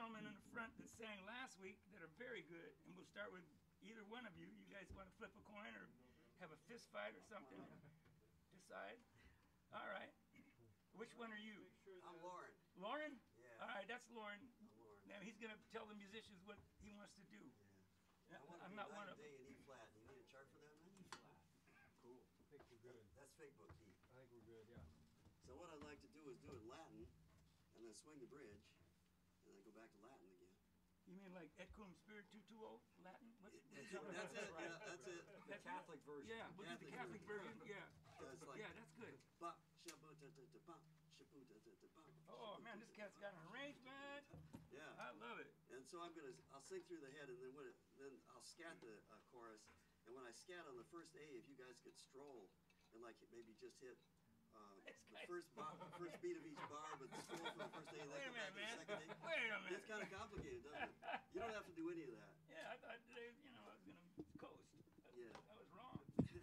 gentlemen in the front that sang last week that are very good, and we'll start with either one of you. You guys want to flip a coin or have a fist fight or something? Decide. All right. Which one are you? I'm Lauren. Lauren? Yeah. All right, that's Lauren. I'm Lauren. Now he's going to tell the musicians what he wants to do. Yeah. I'm not one of them. Day in E flat. You need a chart for that, man? E flat. Cool. I think we're good. That's fake book key. I think we're good, yeah. So what I'd like to do is do it Latin, and then swing the bridge, and then go back to Latin again. You mean like Et cum spiritu tuo Latin? That's it. Yeah, that's it. The Catholic version. Yeah, we'll do the Catholic version. Yeah. That's like, Yeah, that's good. ba, shabu, da, da, da, ba, shabu, da, da, da, ba, Oh shabu, man, da, this da, cat's got an arrangement. Yeah. I love it. And so I'll sing through the head, and then I'll scat the chorus. And when I scat on the first A, if you guys could stroll and like maybe just hit the first beat of each bar, but stroll for the first A, and then go back to the second A. Wait a minute. It's kind of complicated, doesn't it? You don't have to do any of that. Yeah, I thought today, I was gonna coast. Yeah. I was wrong.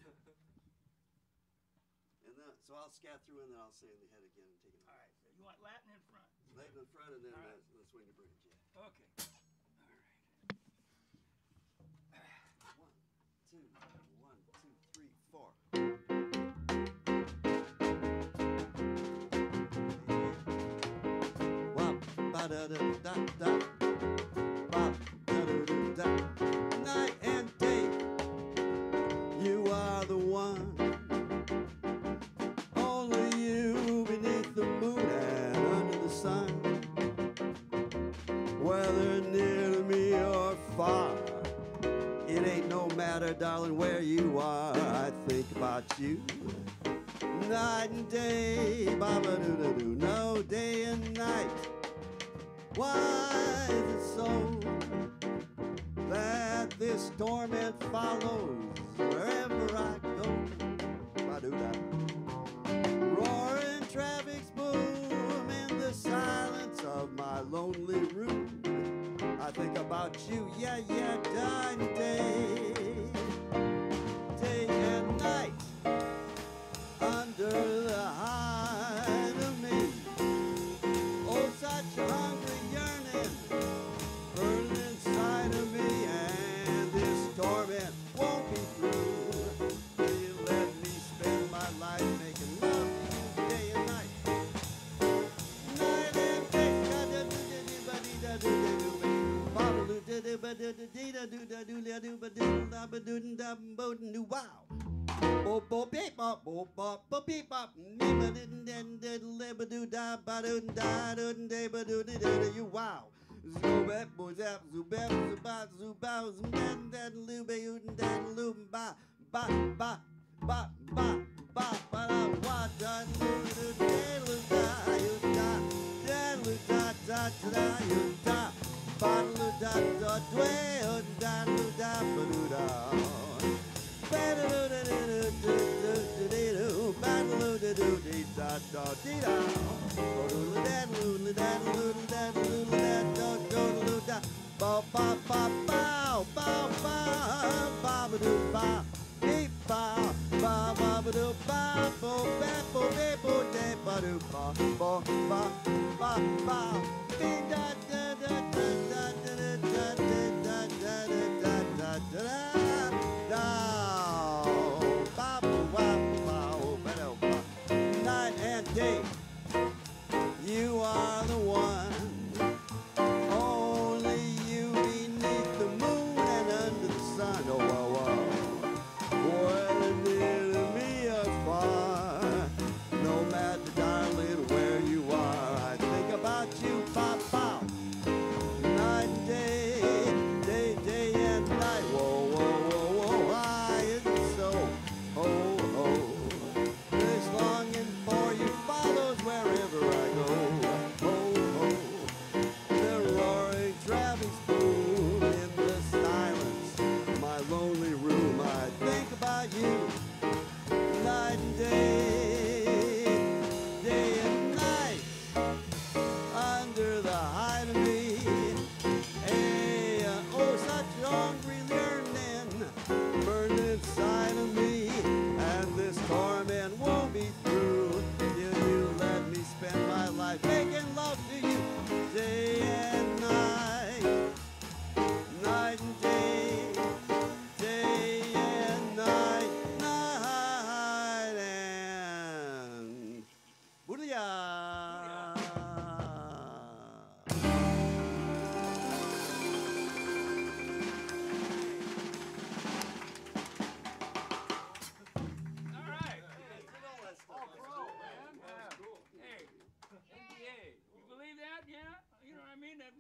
And then, so I'll scat through, and then I'll sing the head again and take it. All right. So you want Latin in front? Latin in front, and then All right. let's swing the bridge. Yeah. Okay. All right. 1, 2, 1, 2, 3, 4. Ba da da da da, ba da da da da. Night and day, you are the one. Only you beneath the moon and under the sun. Whether near to me or far, it ain't no matter, darling, where you are. I think about you night and day, ba ba doo da doo, no day and night. Why is it so that this torment follows wherever I go? Ba-doo-da. Roaring traffic's boom in the silence of my lonely room. I think about you, yeah, yeah, night and day, day and night, under the hide of me. Oh, such a hungry yearning burning inside of me, and this torment won't be through till you let me spend my life making love to you day and night. Night and day. Wow. Bop bop beep bop bop bop bop beep bop. Nibba didn't den did libba do da ba do da do da ba do da you wow. Zoobap boozap zoobap zoobap zoobap zoobap that lube you that lube ba ba ba ba ba ba ba da wa da lube da da you da da da da you da ba da da dwe da da ba do da. Night and day, you are the one. Only you beneath the moon and under the sun. Oh, wow, wow. Whether near to me or far, no matter, darling, where you are, I think about you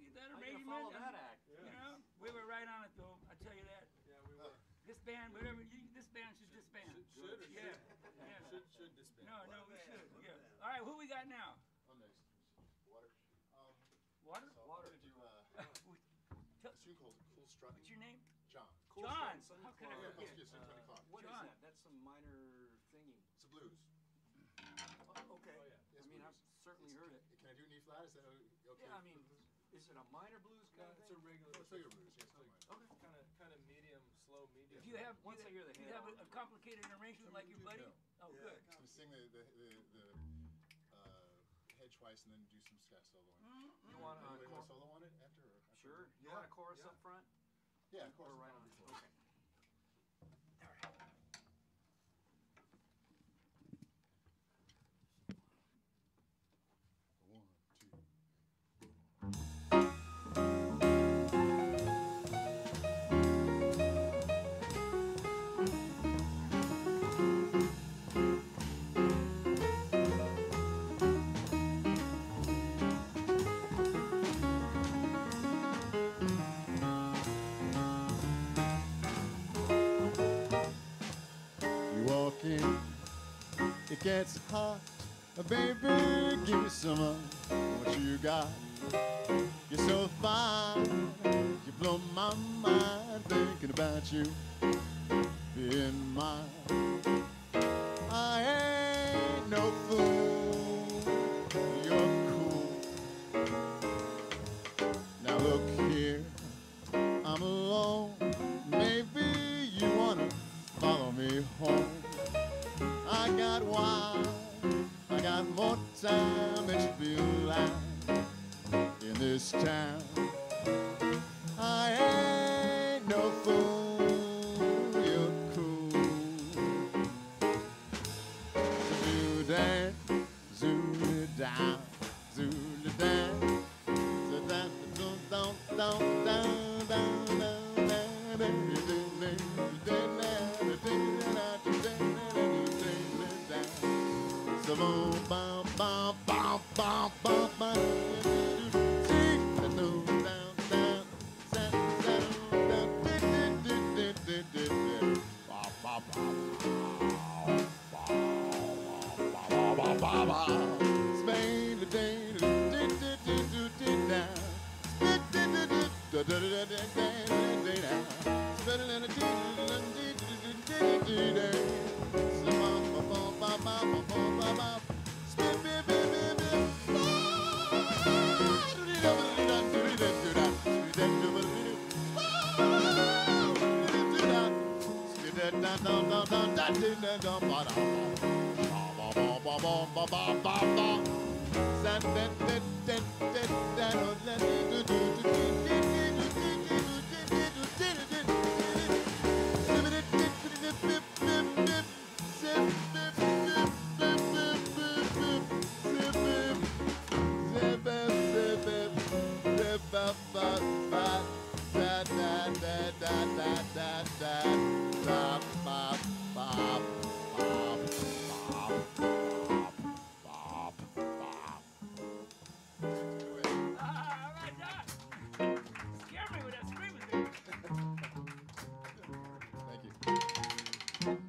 that How you gonna follow arrangement. that act? You know, we were right on it though. I tell you that. Yeah, we were. This band, whatever, this band should disband. Should or Yeah, should? yeah. Should disband. No, we should. Yeah. All right, who we got now? I'm next. Water. Water? So Water. I'm gonna do Tell- a tune called Cool Strut. What's your name? John. Cool John. Sun How can I Yeah, forget? Cool Strut, 20 o'clock. What is John. that? That's some minor thingy. It's a blues. Okay. Yes, I mean, I've blues. certainly heard it. Can I do an E flat? Is that okay? Yeah, I mean, is it a minor blues kind of It's thing? a regular. Oh, it's regular blues. Yes, don't mind. Okay. Kind of medium, slow medium. Do you have, Once I hear the do you head, have I'll a complicated arrangement like your buddy? No. Oh, good. I'm gonna sing the head twice and then do some ska solo on it. You want a Anybody want a chor- solo on it after? Or after? Sure. You want a chorus up front? Yeah, of course. Or right on before? Okay. One, two. You walk in, it gets hot. Baby, give me some of what you got. You're so fine, you blow my mind. Thinking about you being mine. I ain't no fool, you're cool. Now look here, I'm alone. Maybe you wanna follow me home. I got wine, I got more time than should be alive in this town. I ain't no fool, you're cool. Zoo dance, zoo down, zoo down, zoo down, down, down, down, down, down. All right, John. Scare me with that screaming thing. Thank you.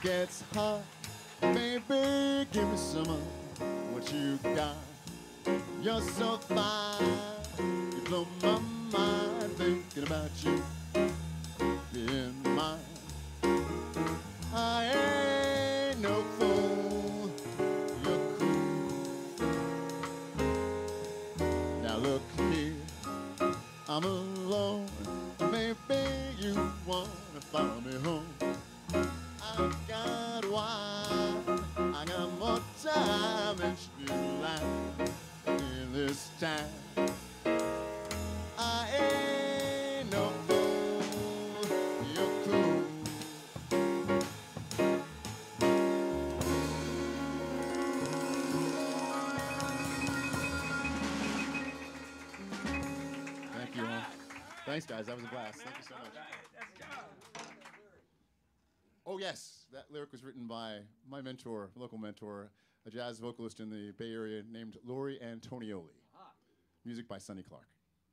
gets hot, baby, give me some of what you got. You're so fine, you blow my mind, thinking about you being mine. I ain't no fool, you're cool. Now look here, I'm alone, maybe you wanna follow me home. I got wine, I got more time than you like in this time. I ain't no fool, you're cool. Thank you all. Thanks, guys. That was a blast. Thank you so much. That's job. Oh, yes. That lyric was written by my mentor, local mentor, a jazz vocalist in the Bay Area named Lori Antonioli. Music by Sonny Clark.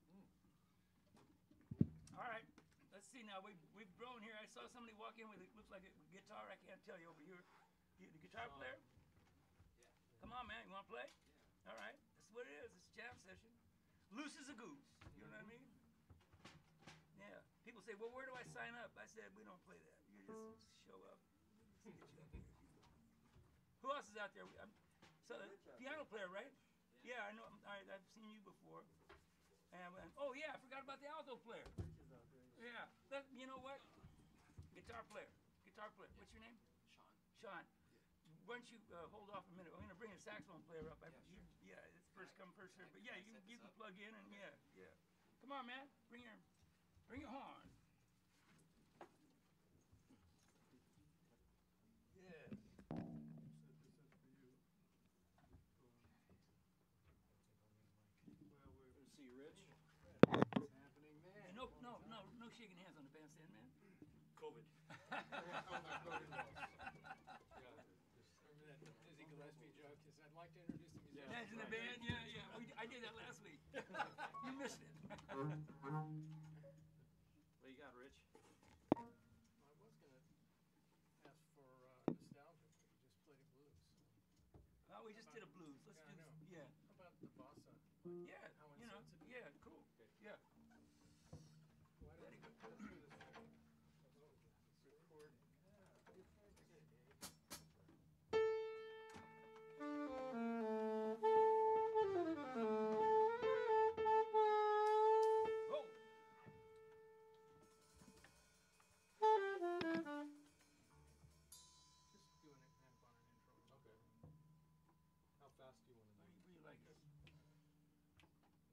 All right. Let's see now. We've grown here. I saw somebody walk in with it looks like a guitar. I can't tell you over here. You the guitar player? Come on, man. You want to play? All right. That's what it is. It's a jam session. Loose as a goose. You know what I mean? Yeah. People say, well, where do I sign up? I said, we don't play that. You just show up. Let's get you up here. Who else is out there? So, piano player, right? Yeah, I know. I've seen you before. And oh yeah, I forgot about the alto player. Yeah, you know what? Guitar player. What's your name? Sean. Why don't you hold off a minute? I'm gonna bring a saxophone player up. Yeah, it's first come first serve. But yeah, you can plug in and yeah. Come on, man. Bring your horn. See Rich. What's happening, man? No shaking hands on the bandstand, man. COVID. Remember that Dizzy Gillespie joke? Is I'd like to introduce the musician. That's in the band? Yeah. I did that last week. You missed it. What you got, Rich? I was going to ask for nostalgia. We just played a blues. Oh, we just did a blues. Let's do this. Yeah. How about the bossa? Yeah. How You know. insensitive. Yeah. Cool. Yeah. Why don't Very we good. let's do this record. Whoa. Just doing it kind of on an intro. Okay. How fast do you want to What do? do you like this?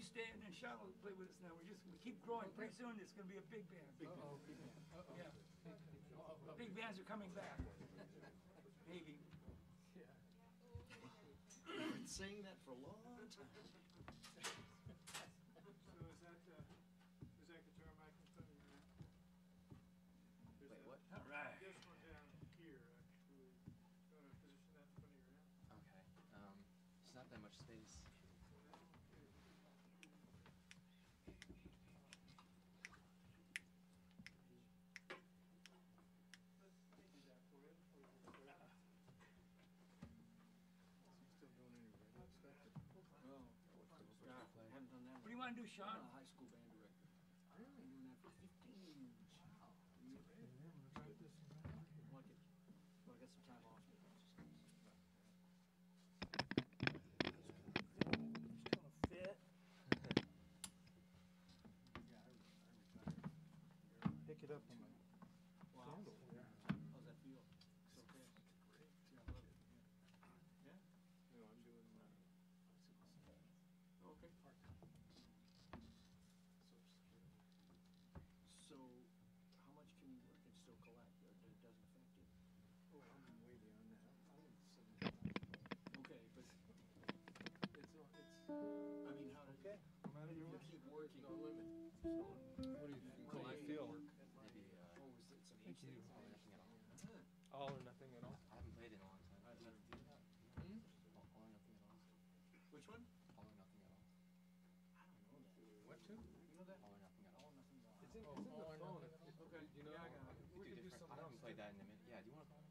stay, and then Sean will play with us now. We keep growing. Pretty soon it's going to be a big band. Uh-oh, big man. Uh-oh. Yeah. Big bands are coming back. Maybe. Yeah. I've been saying that for a long time. So is that guitar mic in front of you now? There's Wait, that- what? All right. This one down here, actually. You want to position that in front of your hand? Okay. There's not that much space. Still doing any radio stuff? No. I haven't done that. What do you want to do, Sean? I'm a high school band director. Really? Been doing that for 15 years. Wow. Like it. Well, I got some time off. Fit. Pick it up on my Wow. candle. How's that feel? It's okay. Great. Yeah, I love it. Yeah? No, I'm doing Okay. So, how much can you work and still collect? Or it doesn't affect you? oh, I'm way beyond that. I'm at 75. Okay, but It's I mean, how okay. No matter you your keep working? no limit. What do you feel? Maybe, oh, is it some Thank age thing? you. Probably nothing at all. All or nothing at all? I haven't played in a long time. Do you do that? All or nothing at all? Which one? All or nothing at all. I don't know that. What to? You know that? All or nothing at all. Nothing at all. It's in the all or phone. nothing. Okay. You know, Yeah, I got it. we We could do different. something I else. haven't played that in a minute. Yeah, do you want to?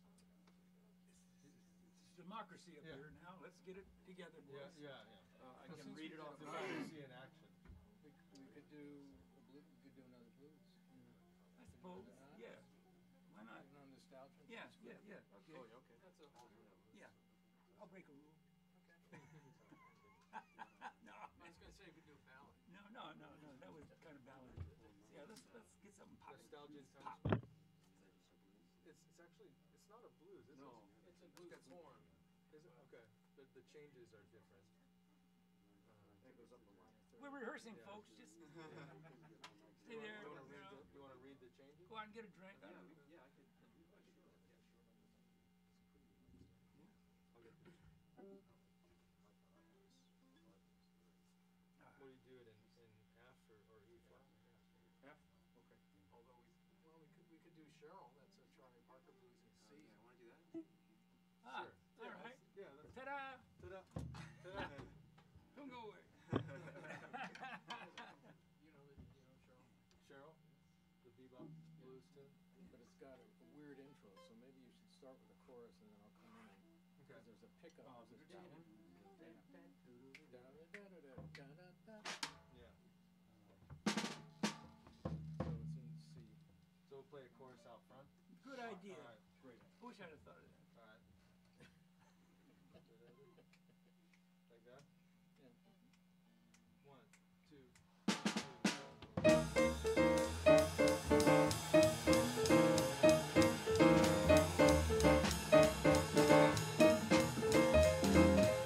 It's democracy up Yeah. here now. Let's get it together, boys. Yeah. I Well, can since read we it got off a the band, phone. See in action. We could do a blue. We could do another blues. I suppose. Yeah. Why not? No nostalgia. Yeah. Okay. Oh, yeah, okay. That's a. Yeah. I'll break a rule. Okay. No. I was gonna say we could do a ballad. No. That was kind of ballad. Yeah, let's get something popping. Nostalgia Pop. times. It's actually, it's not a blues, is No. it? It's a blues form. Is it? Okay. The changes are different. That goes up the line. We're rehearsing, Yeah. folks. Just stay You there. wanna read the changes? Go out and get a drink. I Yeah, don't know. yeah, I could. I'll get this. What do you do it in F or E flat? F? Okay. Although we could do Cheryl. That's a Charlie Parker blues in C. Yeah, I want to do that. Ah, Sure. all right. Yeah, that's. Ta-da! Ta-da. Ta-da. Don't go away. You know Cheryl. Cheryl, the bebop blues too. But it's got a weird intro, so maybe you should start with the chorus and then I'll come in. Okay. Because there's a pickup. Oh, There's da- a down. Yeah. So it's in C. So we'll play a chorus out front. Good idea. All right. Great. I wish I'd have thought of that. All right. Like that. Yeah. 1, 2, 3.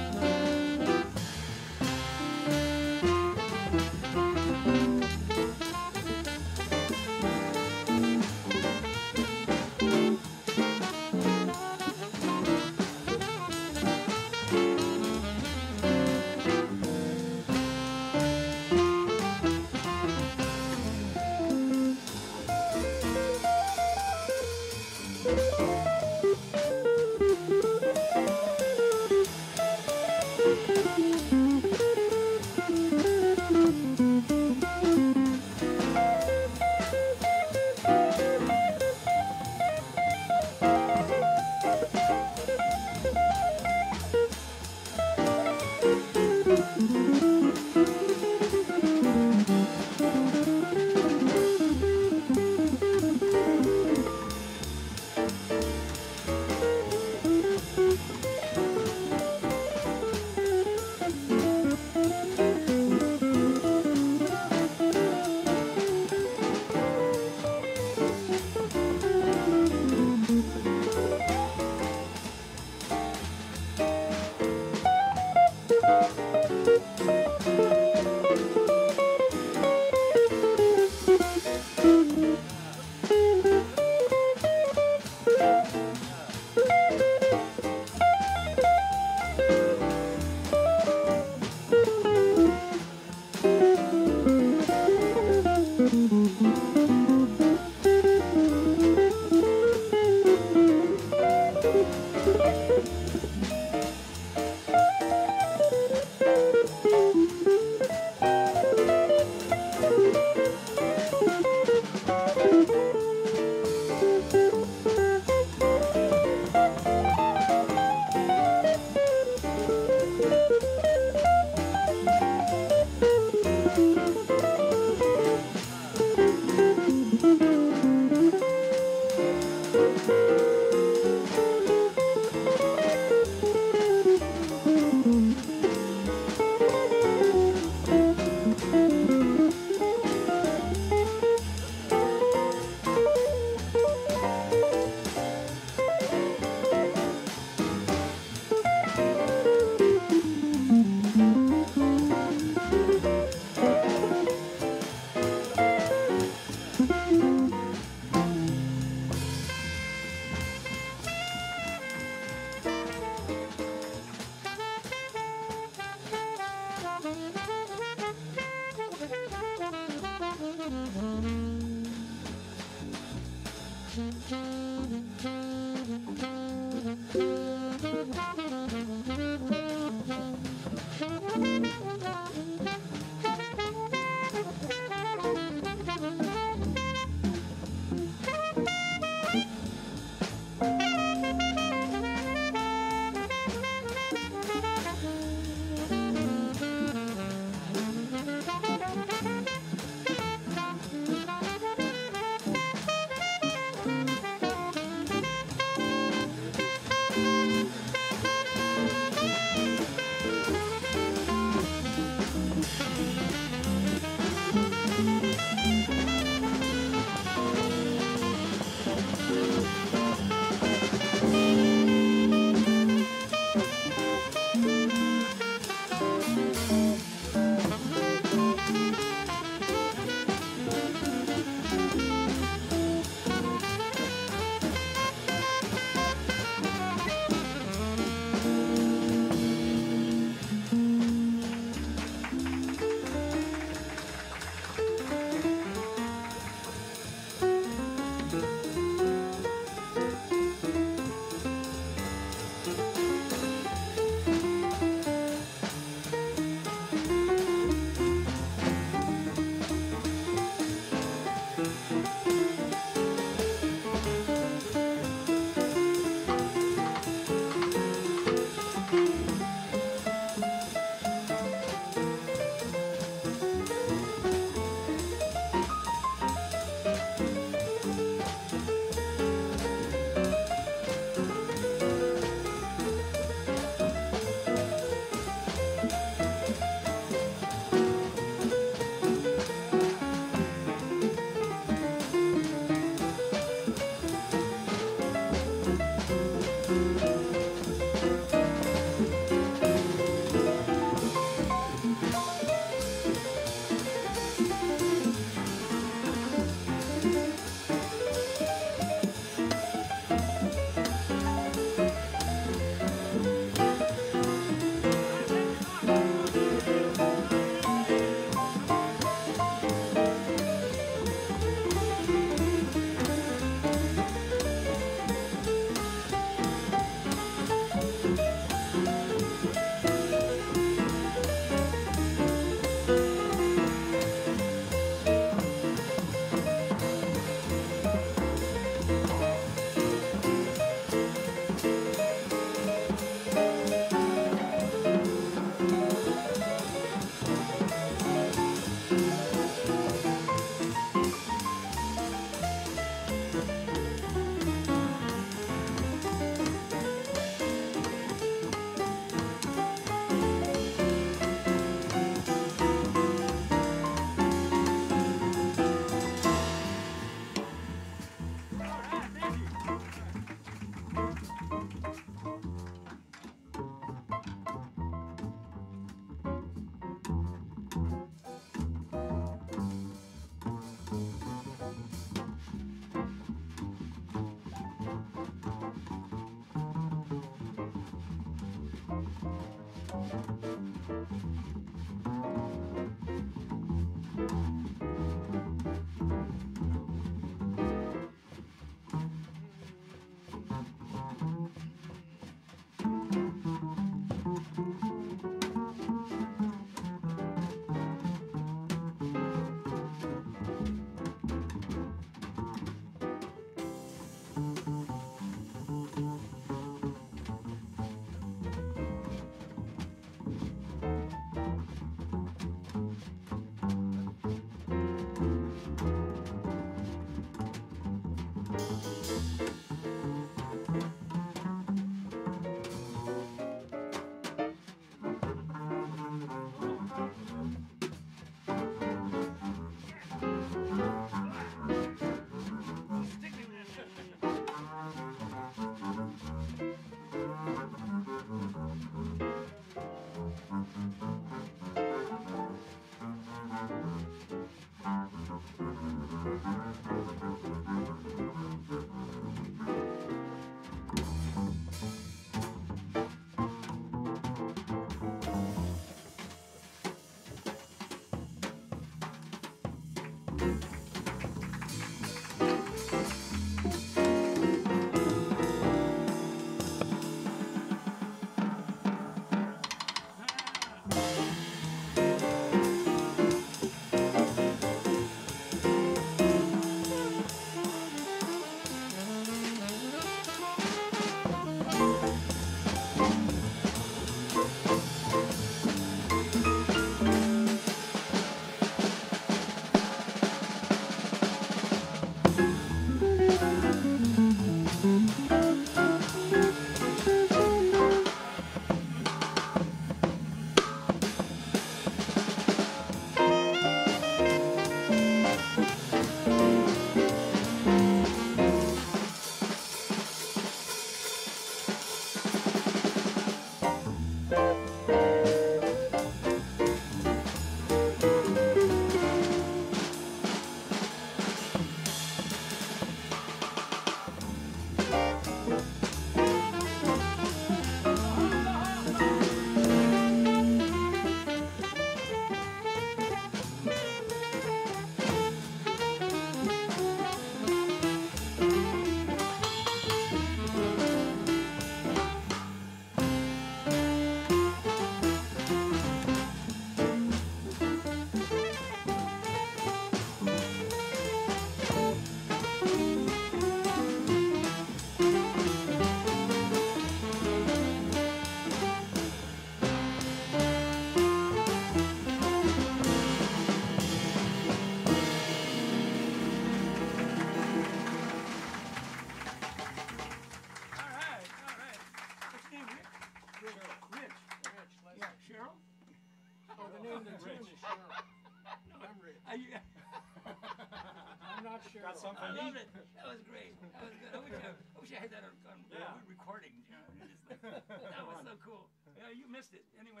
I'm not sure. Got something I love neat? it. That was great. That was good. I wish I had that on recording. You know, just like, that was so cool. Yeah, you missed it. Anyway,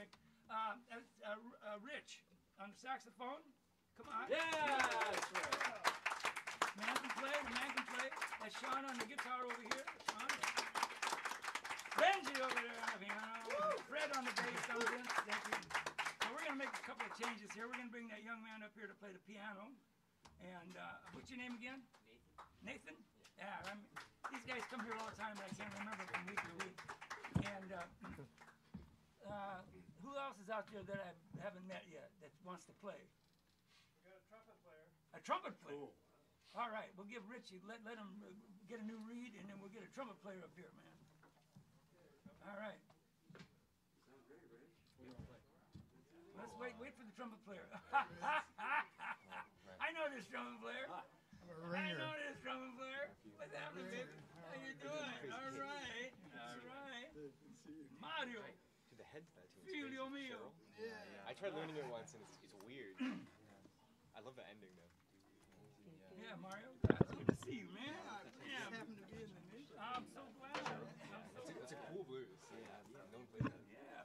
Rich on the saxophone. Come on. Yeah, that's right. Man can play. The man can play. That's Sean on the guitar over here. Sean. Benji over there on the piano. Fred on the bass. Thank you. Now we're gonna make a couple of changes here. We're gonna bring that young man up here to play the piano. And what's your name again? Nathan. Nathan? Yeah. These guys come here all the time, but I can't remember from week to week. And who else is out there that I haven't met yet that wants to play? We got a trumpet player. A trumpet player. Cool. All right, we'll give Richie, let him get a new reed, and then we'll get a trumpet player up here, man. All right. Let's wait for the trumpet player. I know this trumpet player. I know this trumpet player. What's happening, baby? How you doing? All right. All right. Mario. To the head tattoo. Filio mio. I tried learning it once and it's weird. I love the ending though. Yeah, Mario. It's good to see you, man. Yeah. I'm so glad. It's a cool blues. Yeah, no one plays that. Yeah.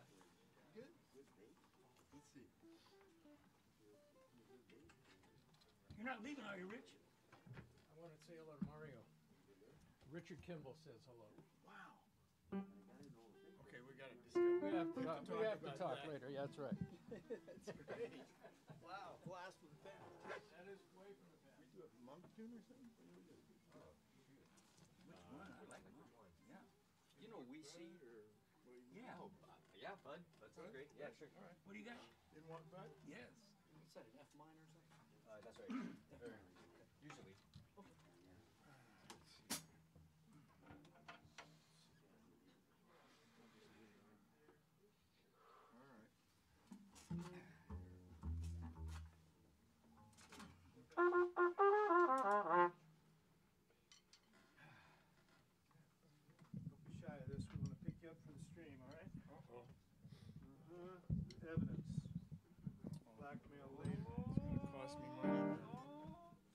You're not leaving, are you, Rich? I want to say hello to Mario. Richard Kimball says hello. Wow. Okay, we got to discuss. We have to talk later. Yeah, that's right. That's great. Wow, blast from the past. That is way from the past. Do a monk tune or something? Which one? I like which one. Yeah. You know we see or Yeah. yeah, bud. That sounds great. Yeah, sure. All right. What do you got? In one bud? Yes. What's that, an F minor or something? That's right. Usually. Don't be shy of this. We want to pick you up for the stream, all right? Evidence. Blackmail later. It's gonna cost me money.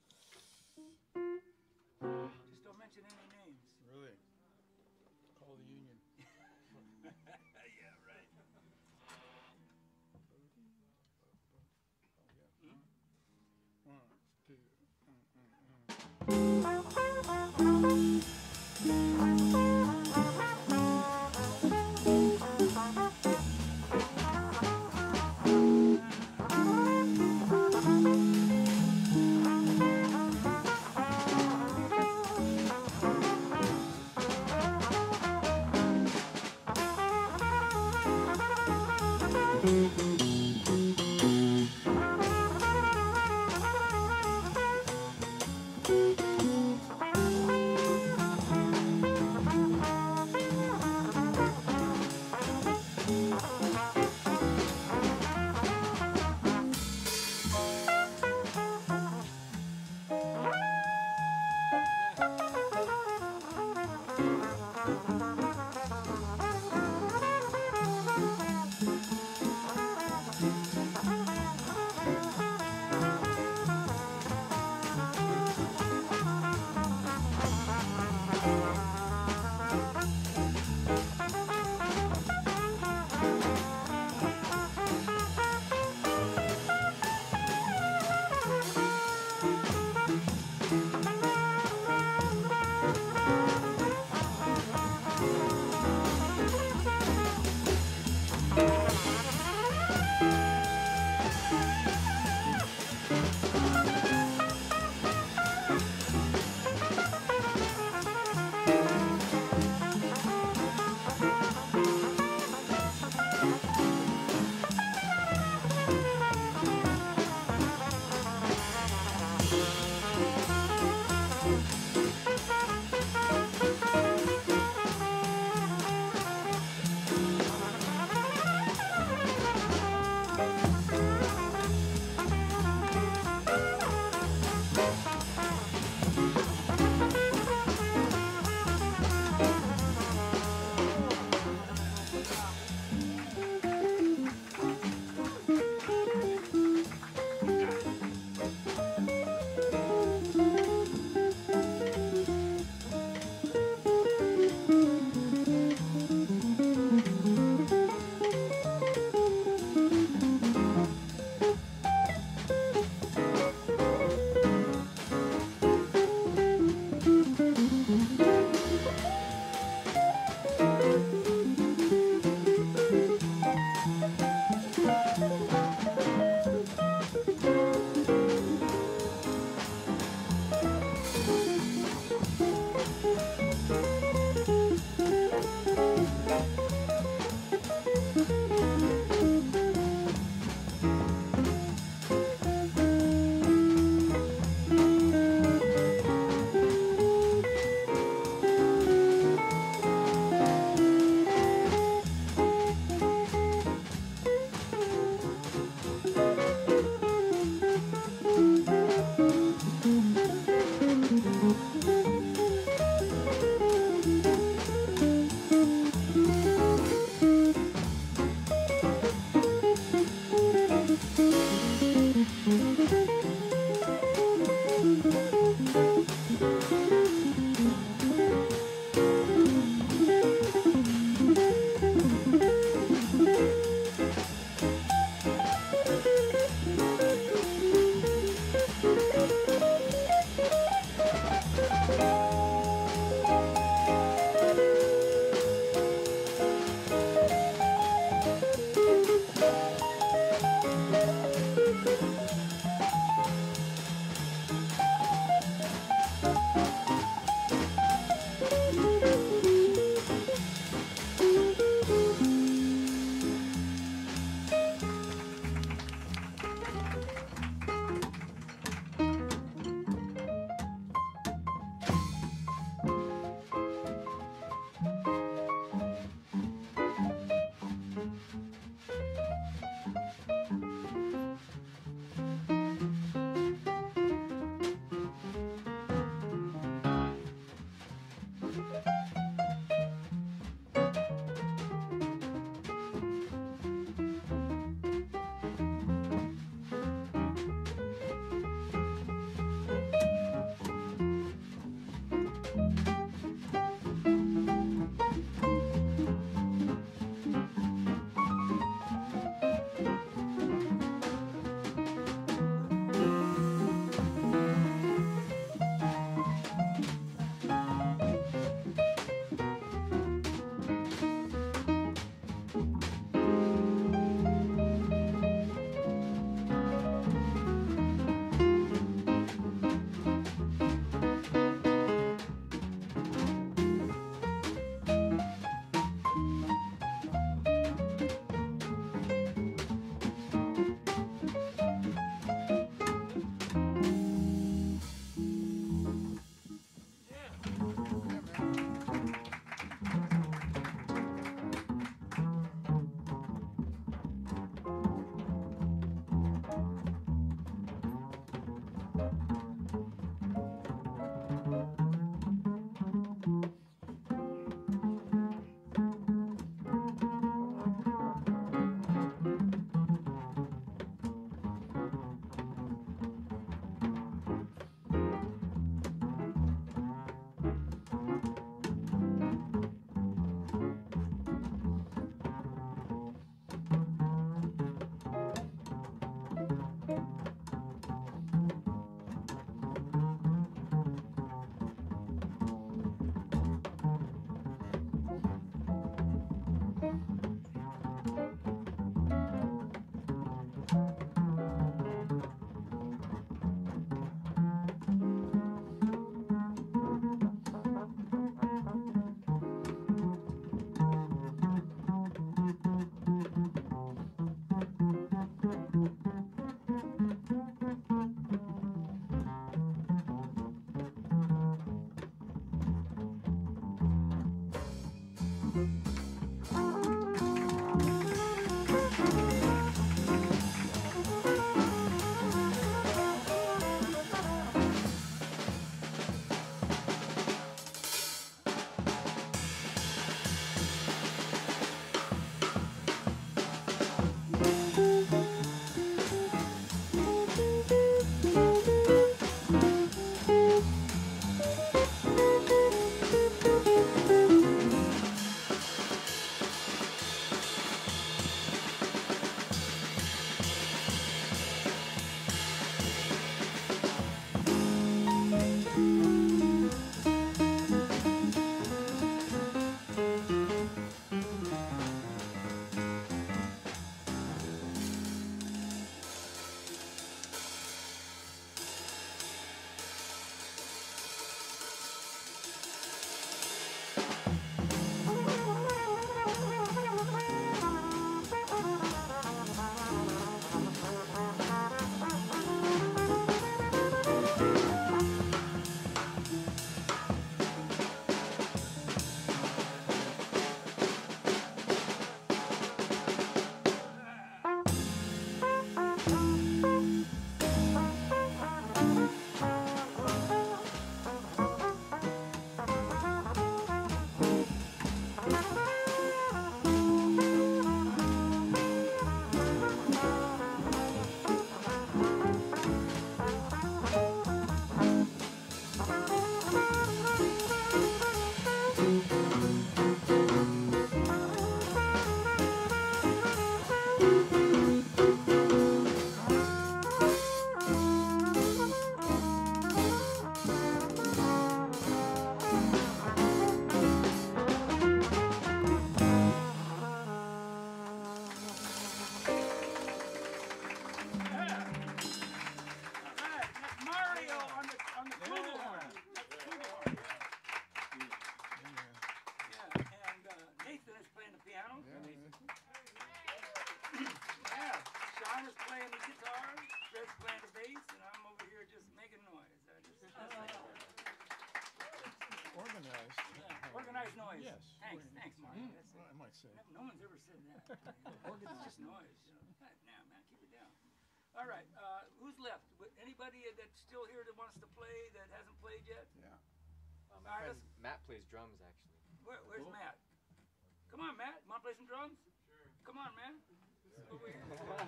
Organized noise. Yes. Thanks, Mark. That's Well, I might say. no one's ever said that. It's just noise. Now, man, keep it down. All right. Who's left? Anybody that's still here that wants to play that hasn't played yet? Yeah. My Alright, friend Matt plays drums, actually. Where's Matt? Come on, Matt. Want to play some drums? Sure. Come on, man. Over here.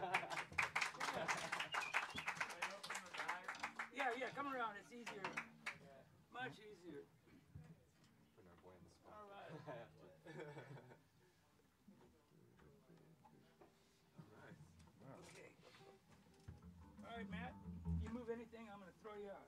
Yeah. Come around. It's easier. Much easier. Putting our boy on the spot. All right. Okay. All right, Matt. You move anything, I'm going to throw you out.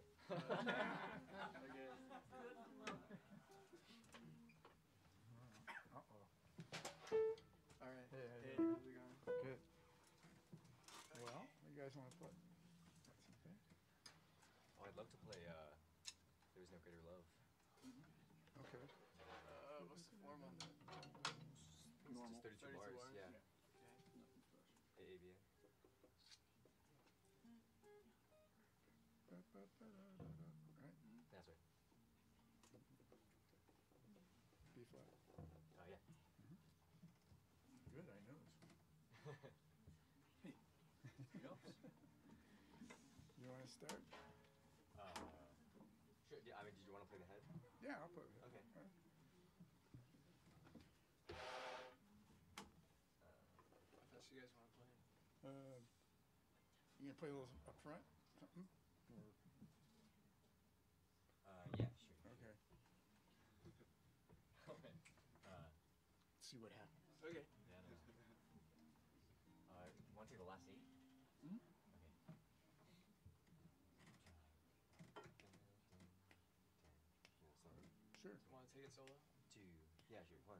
All right. Hey, Hey, hey. how's it going? Good. Well, what do you guys want to play? Something? Oh, I'd love to play There's No Greater Love. Okay. What's the form on that? It's just 32 bars, yeah. Okay. AABA. Right? That's right. B flat. Oh, yeah. Good, I know. You want to start? Sure. Yeah, I mean, did you want to play the head? Yeah, I'll put it. Okay. Right. What else you guys want to play? You gonna play a little up front? Something? Or, Yeah, sure. okay. See what happens. Okay. Yeah, no. Want to take the last 8? Hmm? Okay. Sure. Want to take it solo? 2. Yeah, sure. 1,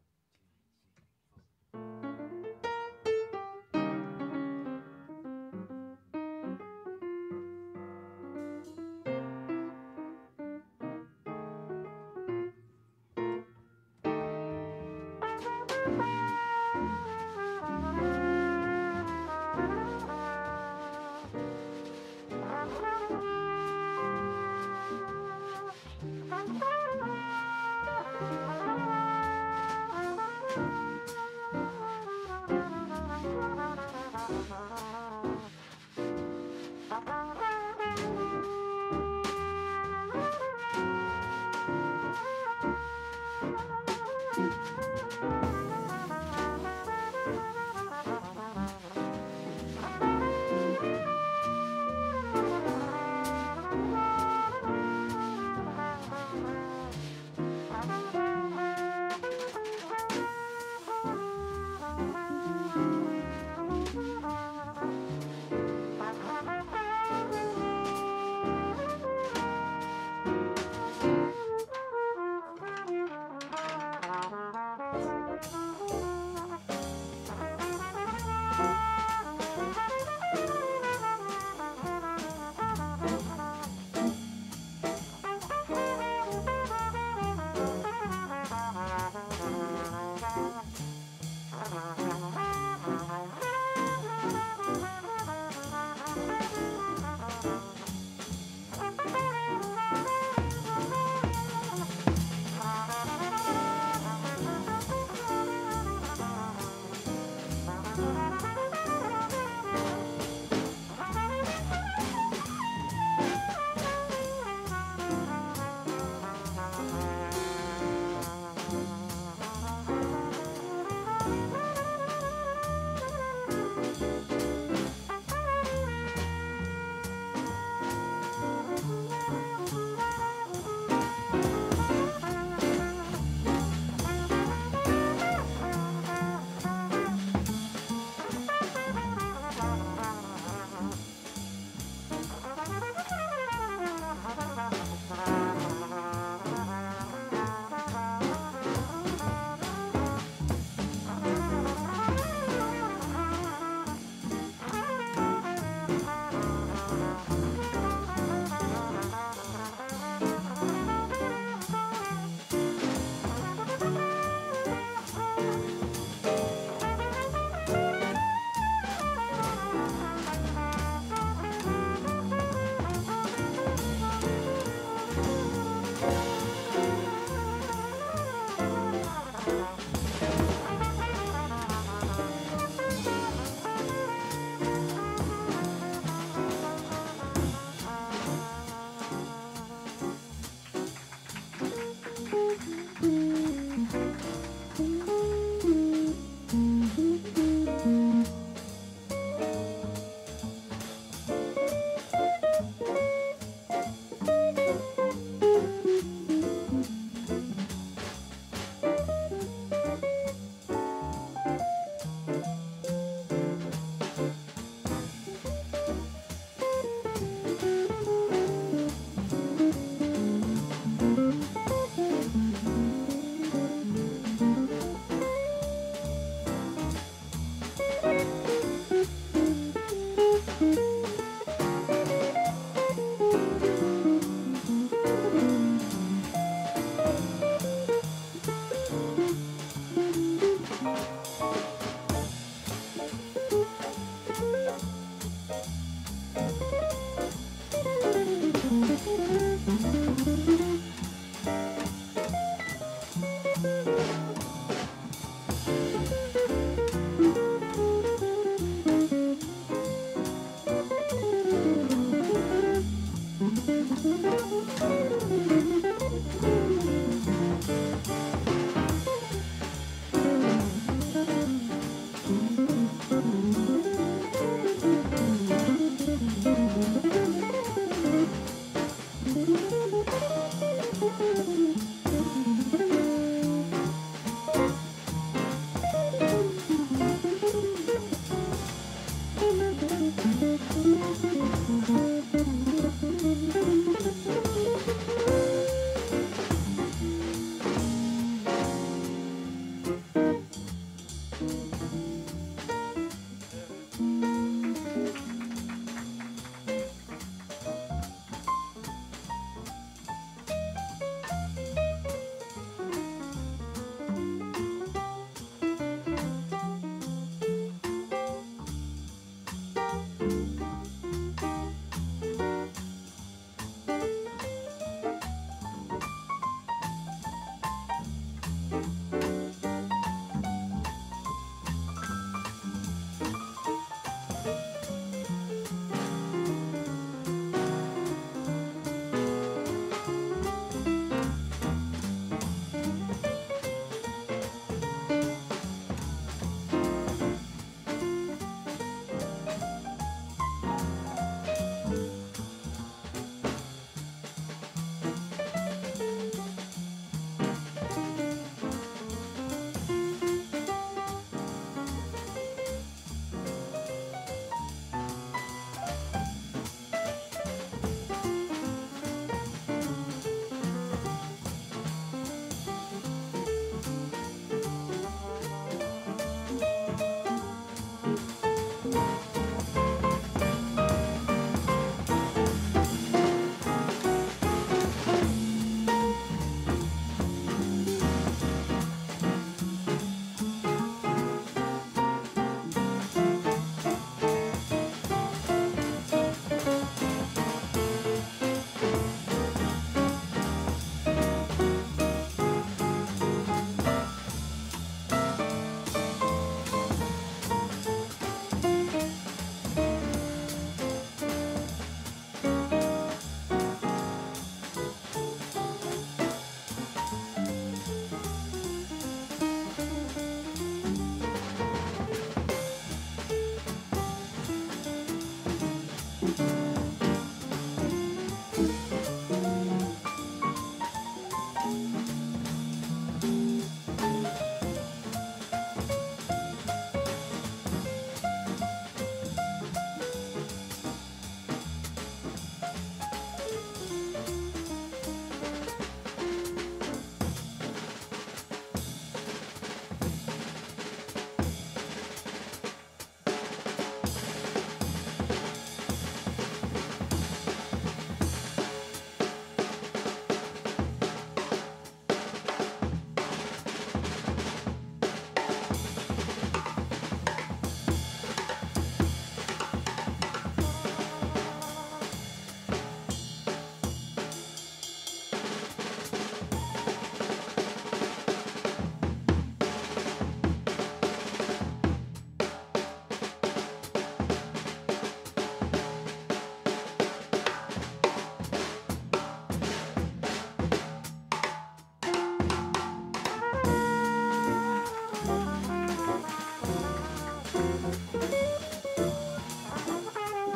2.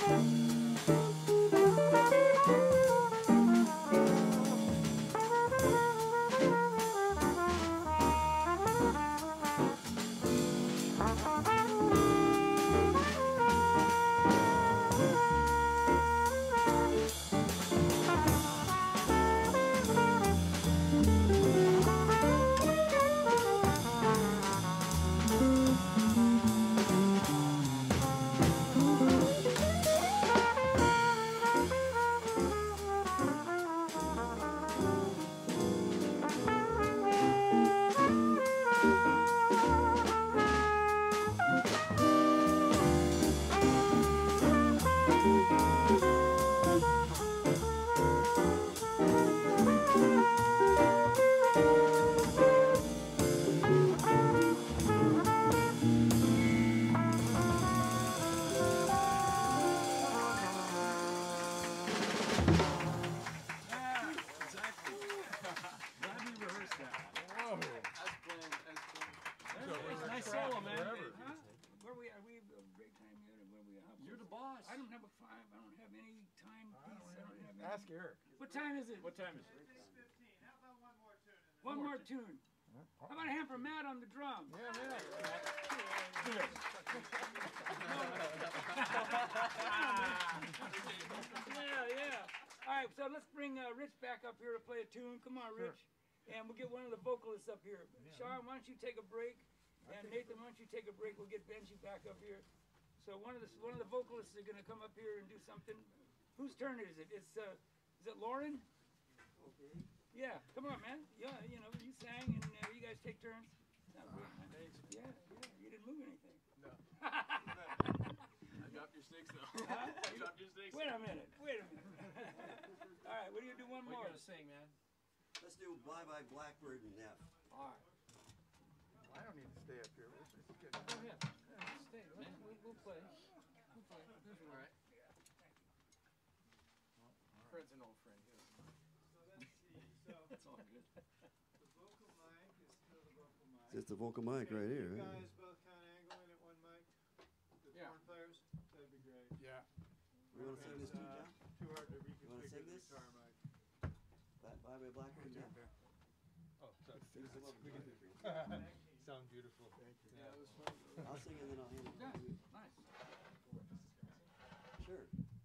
I don't have a 5. I don't have any time piece. I don't have any. Ask Eric. What time is it? What time is it? 6:15. How about one more tune? One more tune. How about a hand for Matt on the drum? Yeah, man. Yeah. All right, so let's bring Rich back up here to play a tune. Come on, Rich. And we'll get one of the vocalists up here. Sean, why don't you take a break? And Nathan, why don't you take a break? We'll get Benji back up here. So one of the vocalists are going to come up here and do something. Whose turn is it? Is it Lauren? Okay. Yeah, come on, man. Yeah, you know, you sang and you guys take turns. Sounds good, man. Yeah, you didn't move anything. No. I dropped your sticks though. Huh? You dropped your sticks. Wait a minute. All right, what do you do one What more? you gonna sing, man? Let's do Bye Bye Blackbird and F. All right. I don't need to stay up here. Let's just get Go ahead. Stay, man. We'll play. We'll play. This is all right. Fred's an old friend. So let's see. So It's all good. the vocal mic is still the vocal mic. Just the vocal mic right here. You Right? guys both kind of angle in at one mic. The Yeah. horn players. That'd be great. Yeah. You want to sing this too, John? Too hard to You wanna reconfigure sing the this? guitar mic. Bye Bye Blackbird and F. Oh, sorry. Sound beautiful. Thank you. Yeah, it was fun. I'll sing and then I'll hand it Yeah, to you. nice. Sure.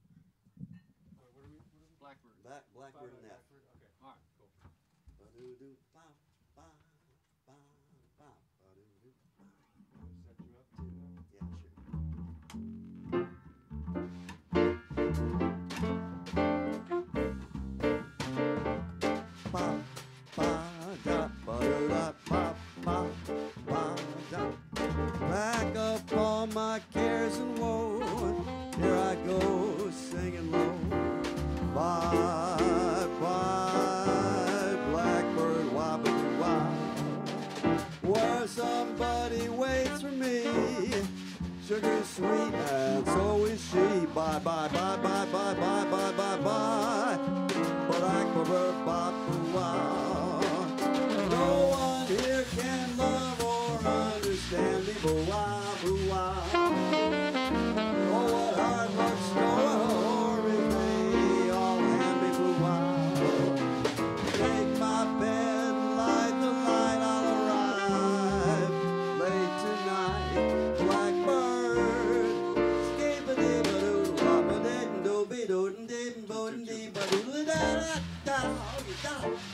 Blackbird. Blackbird and F. Okay. All right. Ba-do-do, ba, ba, ba, ba, ba-do-do, ba. Set you up. Yeah, sure. Ba, ba, da, ba-do-da, ba, ba, ba, da. Back up all my cares and woes. Here I go singing low. Bye, bye, blackbird, wah-ba-doo-wah. Where somebody waits for me. Sugar sweet and so is she. Bye, bye, bye, bye, bye, bye, bye, bye, bye. Blackbird, bop-boo-wah. No one here can love or understand me. Boo-wah, boo-wah. Oh, what hard luck's going with me. All hand me boo-wah. Take my pen, light the light, I'll arrive late tonight. Blackbird, skip-a-dee-ba-doo, wop-a-dee-doo-be-doo-dee-ba-doo-dee-ba-doo-da-da-da. Oh, you got it.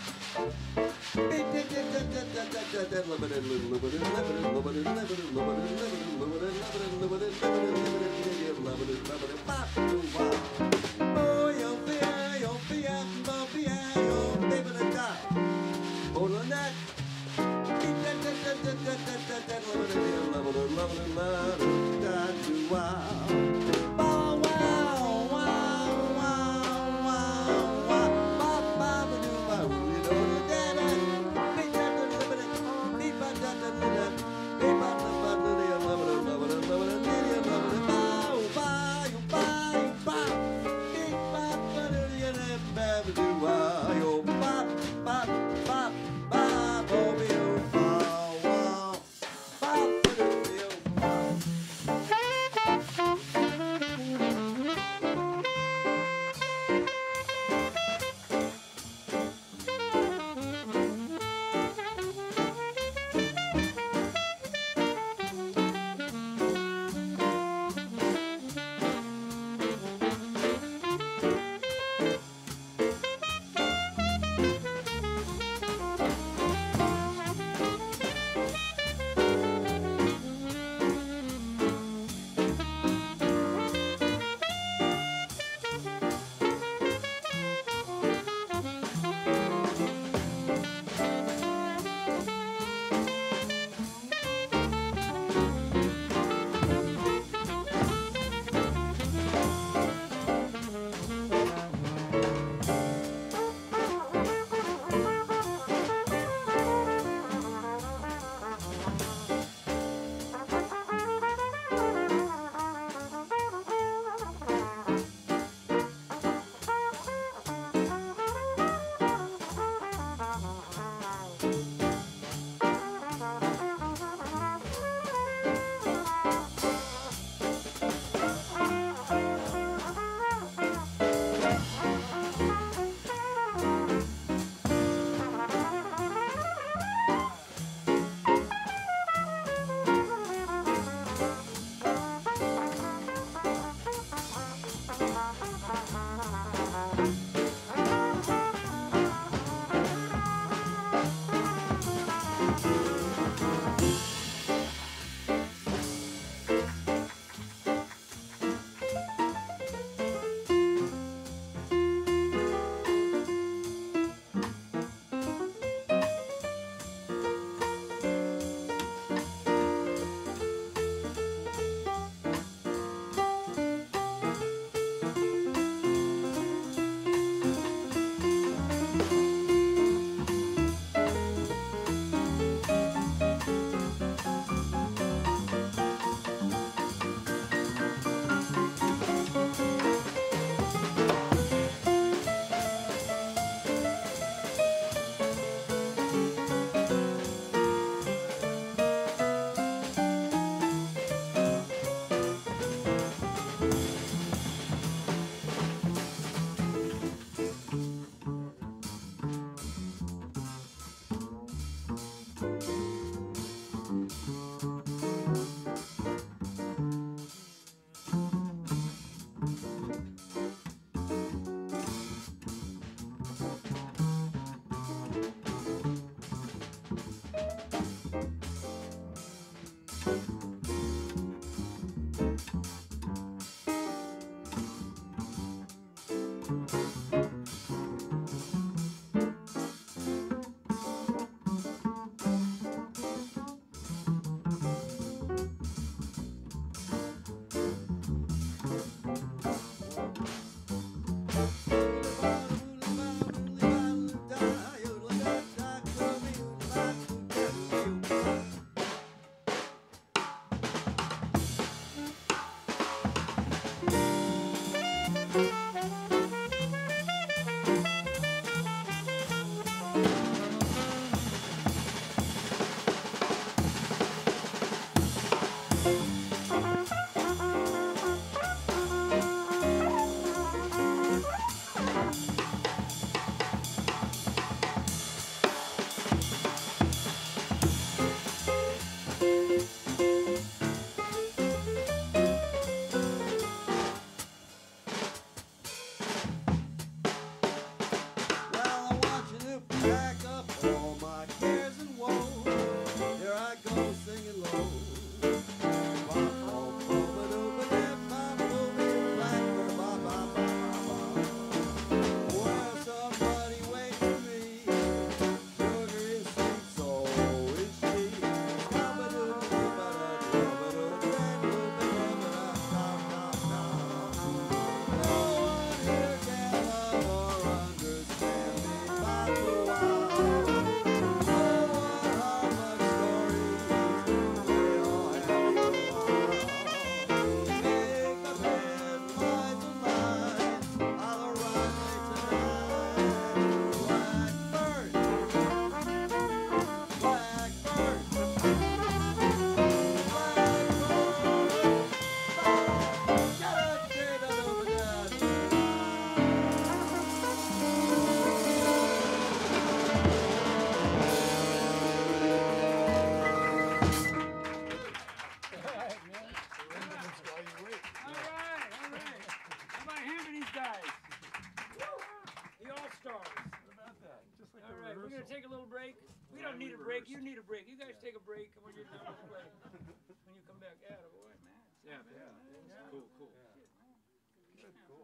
Take a little break. We don't need a break. You need a break. You guys take a break when you're done with the play. When you come back out of boy, man. Yeah, man. Yeah. Cool, cool. Shit, man. Good, cool.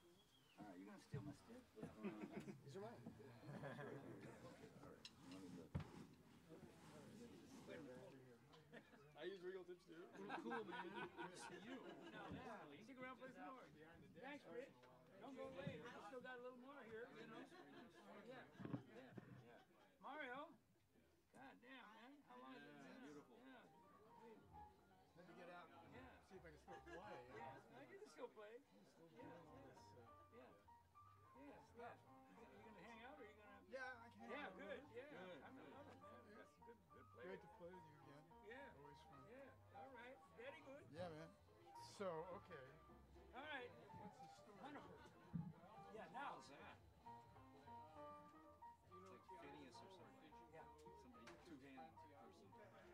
All right, you gonna steal my stick? These are mine. I use real tips too. Cool, man. Good to see you. Stick around, play some more. Thanks, Rick. Don't go away. We still got a little more here, you know. Yeah. Mario. God damn, man. How long has it been? Beautiful. Yeah. Let me get out. Yeah. See if I can still play. Yeah. You can still play. Yeah. You gonna hang out or you gonna? Yeah, I can. Yeah, good. Yeah. Good. I'm gonna love it, man. That's good play. Great to play with you again. Yeah. Always fun. Yeah. All right. Very good. Yeah, man. So, okay. All right. What's the story? Wonderful. Yeah. Now. How's that? It's like Phineas or somebody. Yeah. Somebody, two-hand person.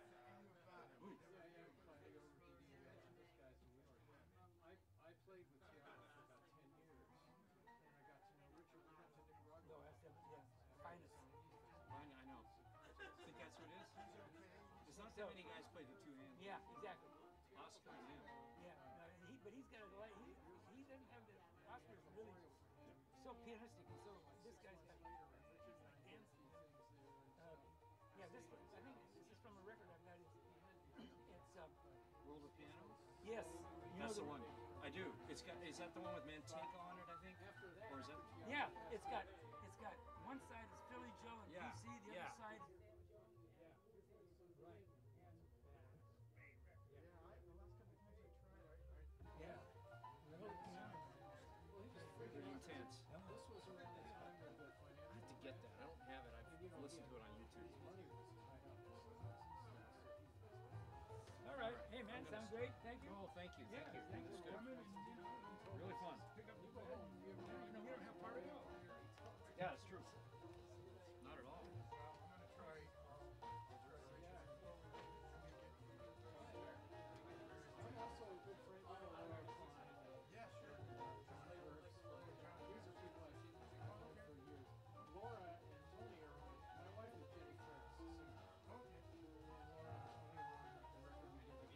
I played with Tim for about 10 years. And I got to know Richard. We went to Nicaragua. No, that's the finest. Fine, I know. Think that's what it is? There's not that many guys play the two hands. Yeah, exactly. Oscar and him. Yeah, no, but he's got a light. He doesn't have the Oscar's really so pianistic, and so this guy's got hands. Yeah, this I think this is from a record I've got. It's World of Piano? yes, you That's know the one. I do. It's got. Is that the one with Manteca on it? I think. Or is that? Yeah, it's got one side is Philly Joe and Yeah, PC, the yeah. other side. Yeah. Pretty intense. This was around the time of the I financial. have to get that. I don't have it. I've listened to it on YouTube. All right. Hey man, sounds great. Thank you. Oh, thank you. Yeah, Thank you. thank That's you. good. Come in and, you know, Really fun. pick up the ball. You know, we don't have part of it all. Yeah, it's true. Not at all. I'm going to try. I'm also a good friend. Yeah, sure. These are people I've seen for years. Laura and Tony are on. My wife is Jenny Prince, the singer. Okay. And Laura and Tony are on the record we did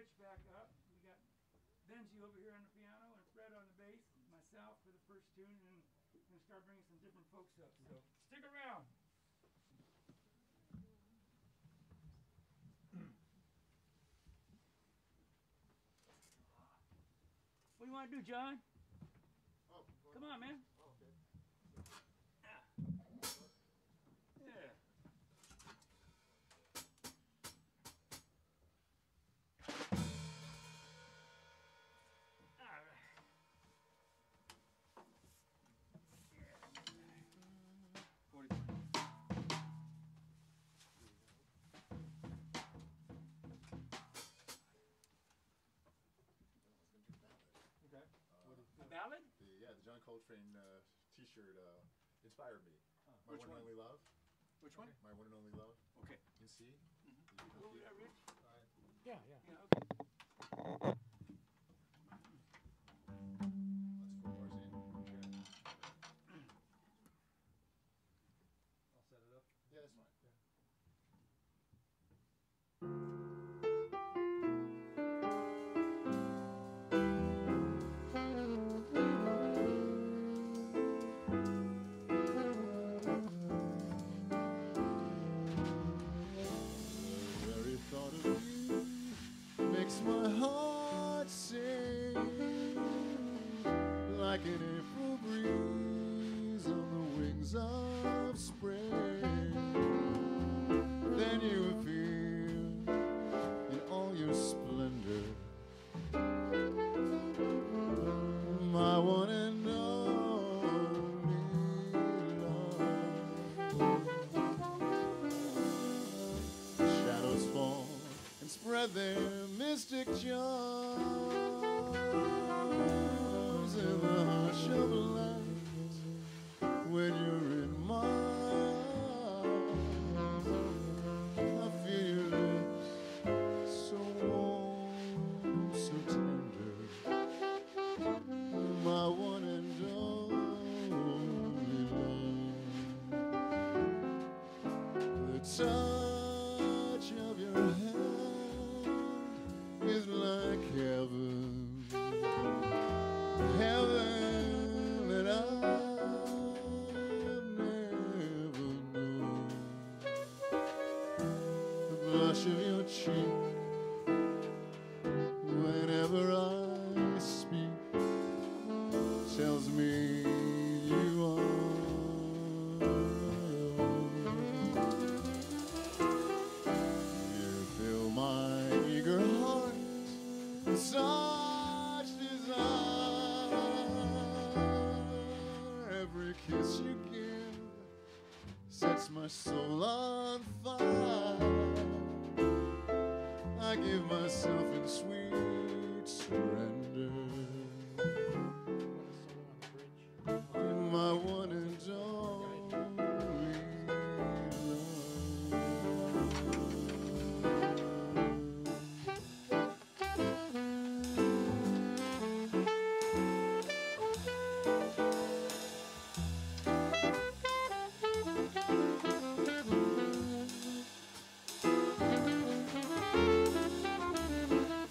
Rich back up. We got Benji over here on the piano and Fred on the bass, myself for the first tune, and then we're going to start bringing some different folks up. So stick around. What do you want to do, John? Oh, Come on, man. oh, okay. Yeah. All right. Okay. A ballad? The John Coltrane T-shirt inspired me. My Which one and one? only love. Which one? My one and only love. Okay. In C. Over there, Rich? Yeah, yeah. Yeah, okay. That's 4 bars in. I'll set it up. Yeah, that's fine. The very thought of you makes my heart sing like an April breeze on the wings of spring. Then you appear in all your splendor, my one and only love. Shadows fall and spread their mystic charms in the hush of light. When you're in my arms, I feel your lips so warm, so tender, my one and only love. The touch of your hand is like heaven, heaven that I've never known. The blush of your cheek whenever I speak tells me you are my own. You fill my eager heart with such desire. Every kiss you give sets my soul on fire. I give myself in sweet surrender. My one and only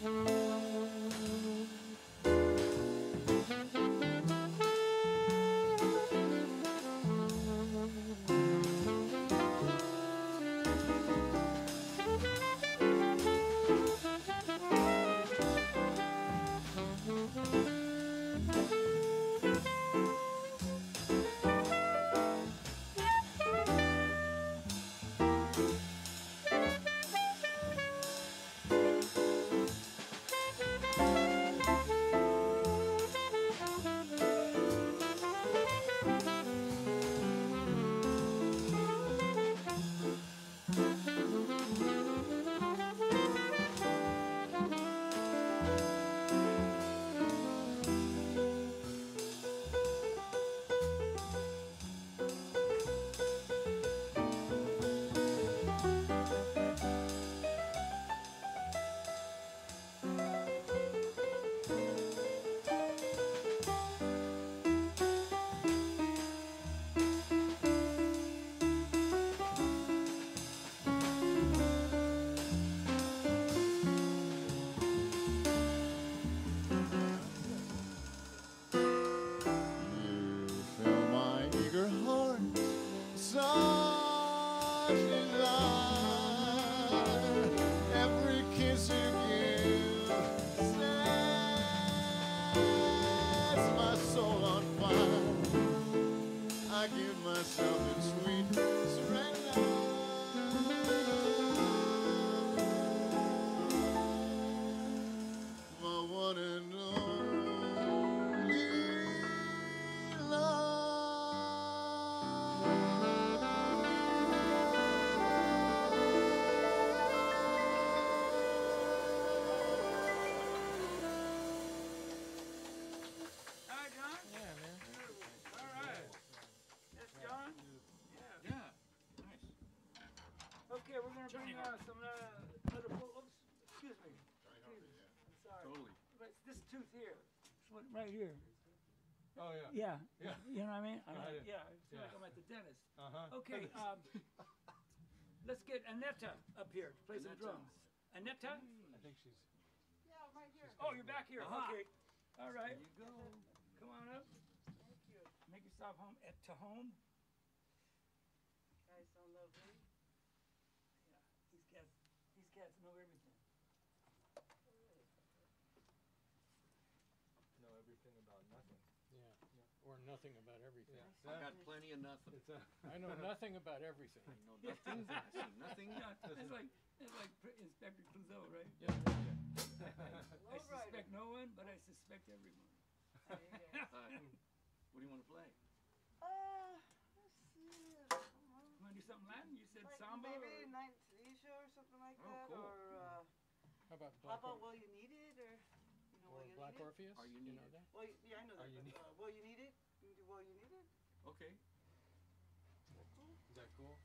love. yourself in sweet surrender. My one and only love. All right, John. Yeah, man. All right. That's John. Yeah. Yeah. Nice. Okay, we're gonna bring some other. Oops, excuse me. I'm sorry. Totally. But it's this tooth here. Right here. Oh, yeah. Yeah. Yeah. You know what I mean? Right. Yeah. I feel Yeah. like I'm at the dentist. Uh-huh. Okay. Let's get Annetta up here to play some Annetta. drums. Annetta? I think she's... Yeah, right here. Oh, you're back here. Uh-huh. Okay. All right. There you go. Come on up. Thank you. Make yourself home to home. Guys so lovely. Yeah. These cats know everything. Know everything about nothing. Yeah. Or nothing about everything. I got plenty of nothing. I know nothing about everything. I know nothing. I see nothing. Yeah, it's like Inspector Clouseau, right? Yeah. I suspect no one, but I suspect everyone. What do you want to play? Let's see. You want to do something Latin? You said Like samba? maybe Or? Night Asia or something like Oh, that. cool. Or How about how Black, about Will You Need It? Or or Will You Black Need It? Orpheus? Are You You Need know It? that? Well, yeah, I know Are that. You But, Need- Will You Need It? Can you do Will You Need It? Okay. Is that cool?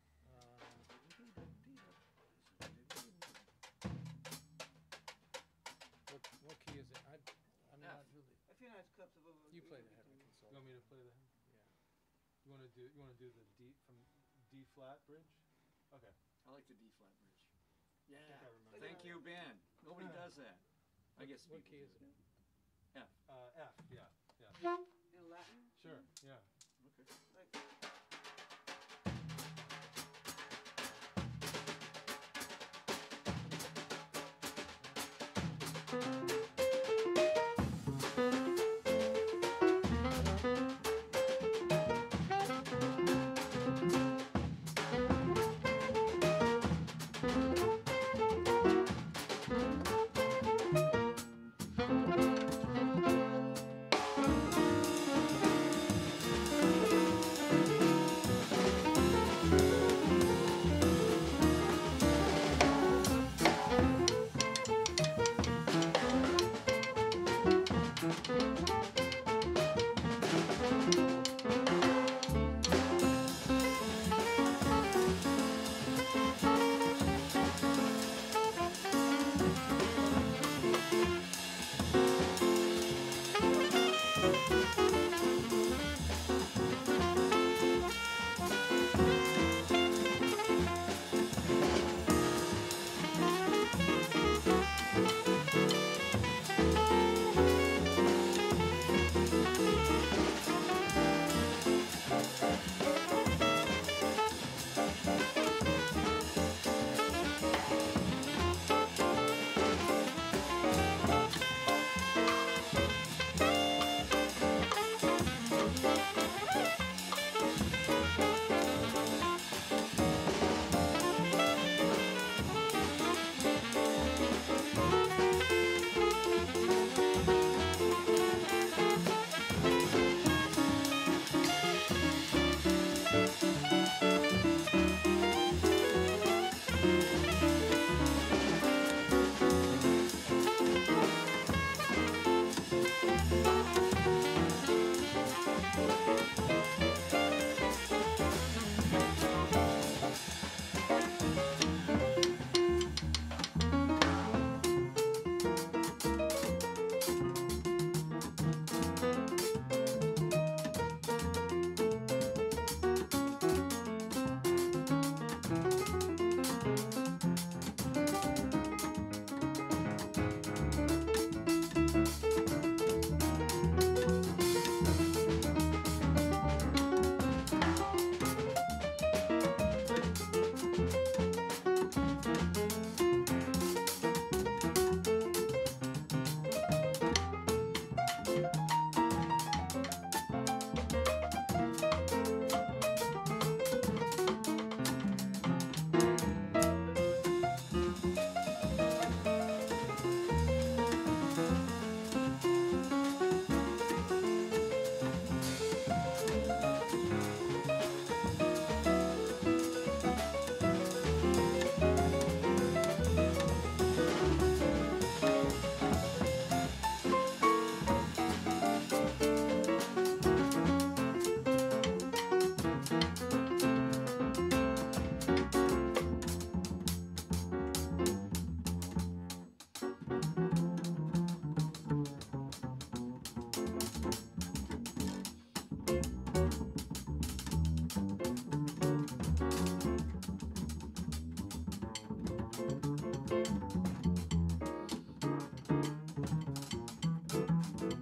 What key is it? I'm F. not really... A few nice clips of You play the head, I consult. You want me to play the? Yeah. You want to do the D from D flat bridge? Okay. I like the D flat bridge. Yeah. I remember. Thank you, Ben. Nobody does that. I guess What people key is do. it? F. F. Yeah. in Latin. Sure. Yeah. Okay. Like,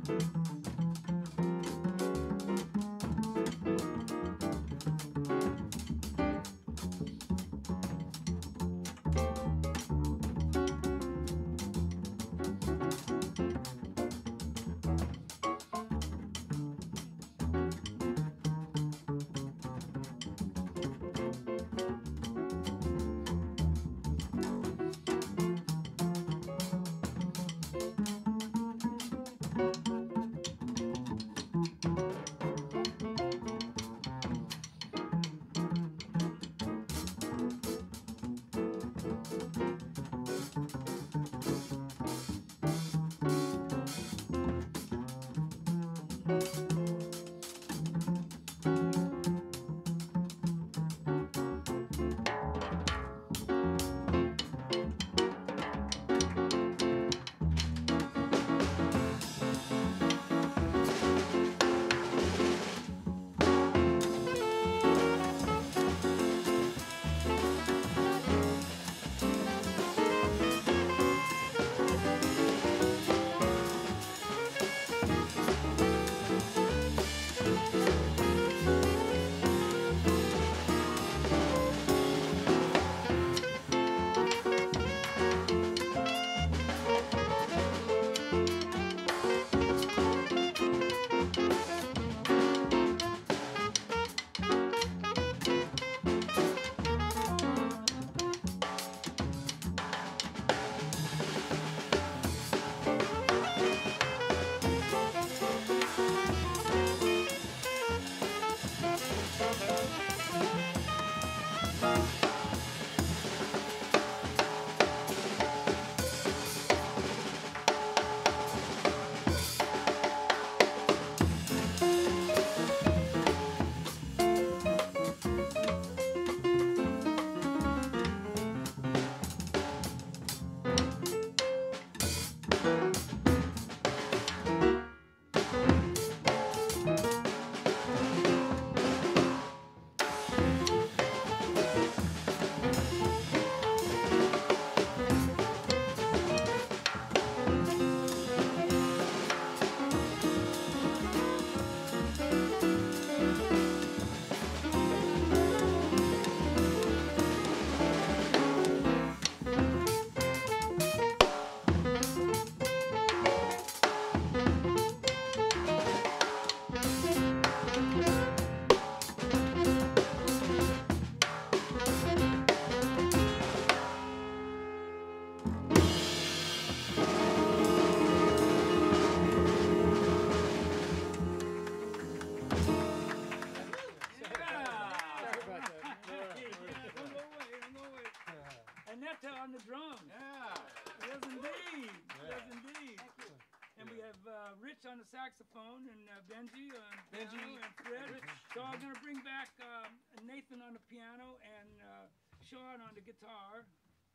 On the drums. Yeah. Yes, indeed. Yes, indeed. And we have Rich on the saxophone and Benji on piano and Fred. So I'm going to bring back Nathan on the piano and Sean on the guitar.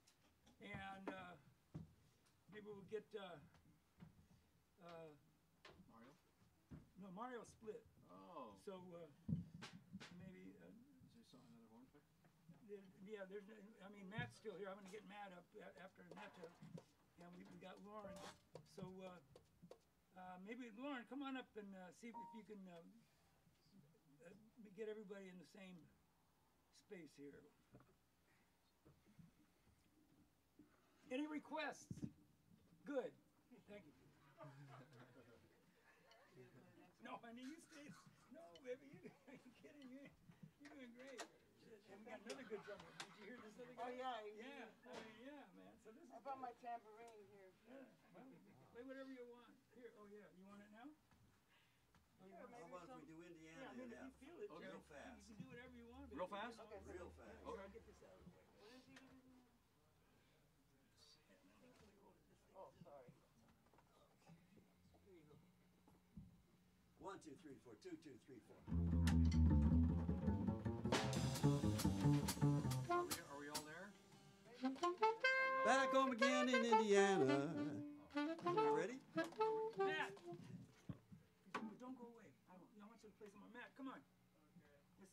And maybe we'll get Mario? No, Mario split. Oh. So maybe Is there another horn player? yeah, I mean, Matt's still here. I'm going to get Matt up after Netta. And we got Lauren. So maybe, Lauren, come on up and see if you can get everybody in the same space here. Any requests? Good. Thank you. No, honey, you stay. No, baby, are you kidding? You're doing great. And we got another good drummer. Did you hear this other guy? Oh, yeah. Yeah. I mean, yeah, man. So this is I brought my tambourine here. Yeah. Well, play whatever you want. Here. Oh, yeah. You want it now? Sure, How maybe about if some. we do Indiana Yeah, I mean, in if you F? feel it, Okay. Real fast. you can do whatever you want. Real baby. fast? Okay, so Real Yeah, fast. here, I'll get this out of the way. what is he gonna do? Oh, sorry. Here you go. 1, 2, 3, 4. 2, 2, 3, 4. Are we all there? Back home again in Indiana. You ready? Matt! Don't go away. I want you to play some more. Matt, come on. It's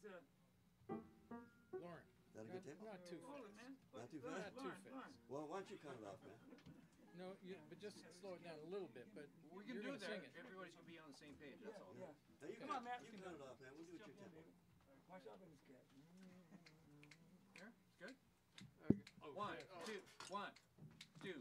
Lauren. Is that a good tempo? Not too hold it, fast. man. Not too Lauren, fast? Not too Lauren, fast. Lauren. Well, why don't you cut it off, man? No, but just slow it down a little bit. But We can you're do gonna that. sing it. Everybody's gonna be on the same page. That's all. Yeah. Now you Come cut on, Matt. You cut it off, man. We'll do it Jump your in, tempo. baby. Watch out for this cat. Here, it's good. Oh, One, shit. two, one, two.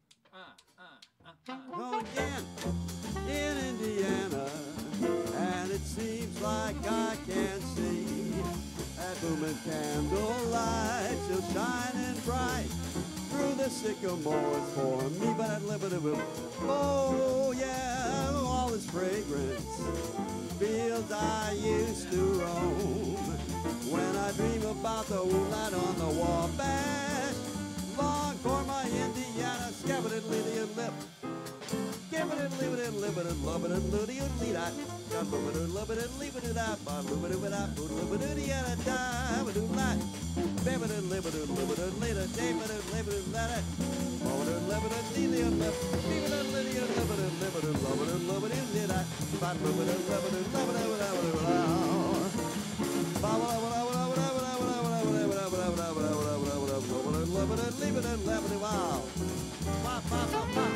Oh, again in Indiana, and it seems like I can see that booming candlelight still shining bright through the sycamores for me. But I'd live it. Oh yeah, all this fragrance, fields I used to roam. When I dream about the moonlight on the Wabash, Longhorn, my Indiana, scabbard it, liddy and lip. Give it and leave it and live it and love it and litty and lead I. Got love it and love it and leave it and I. But love it and I put love it and I die. But do not. Baby and live it and live it and later. David and live it and let it. Love it and live it and lead it and live. Leave it and liddy and live it and live it and love it and love it and lead I. But love it and love it and love it and love it and love it and leave it and love it and wow. Pop, pop, pop, pop.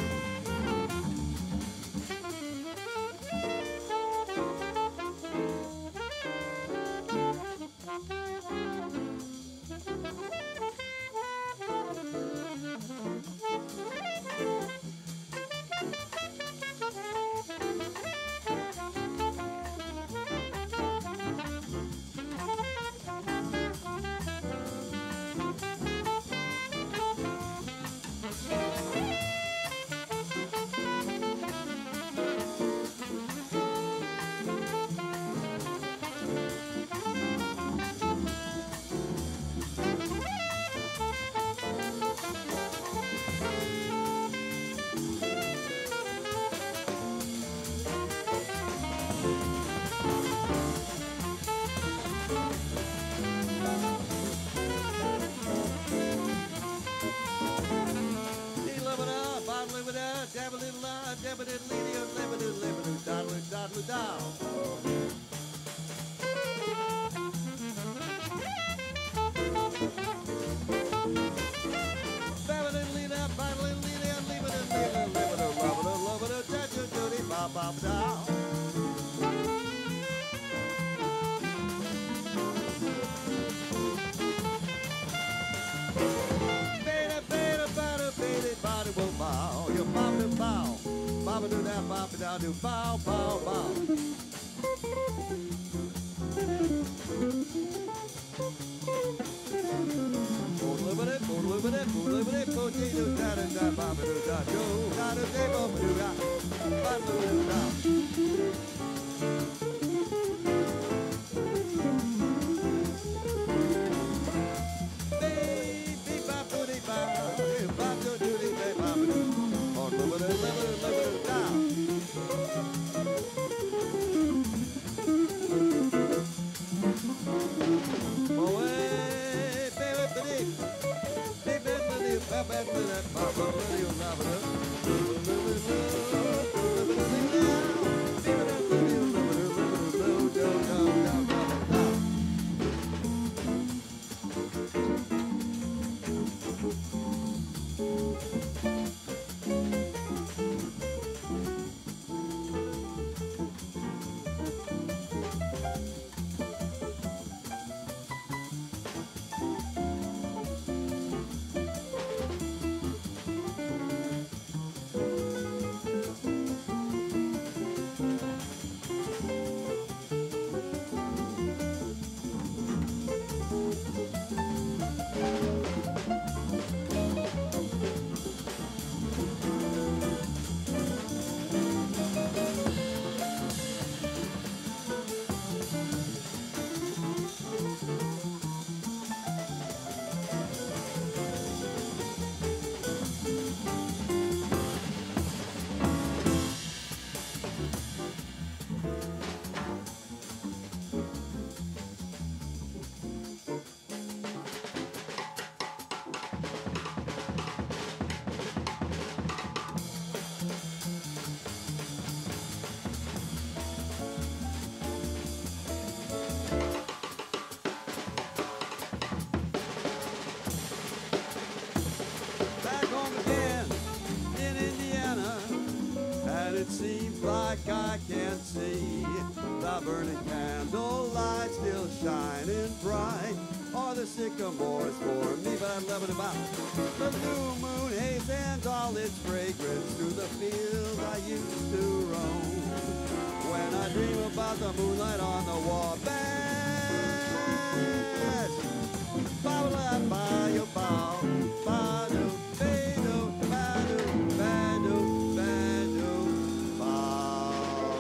Bow, bow, bow. like I can't see. The burning candlelight still shining bright. All the sycamores for me, but I love it about the new moon haze and all its fragrance through the fields I used to roam. When I dream about the moonlight on the wall bed, ba-ba-la-ba-yo-bow, ba-do, ba-do, ba-do, ba-do, ba-do, bow.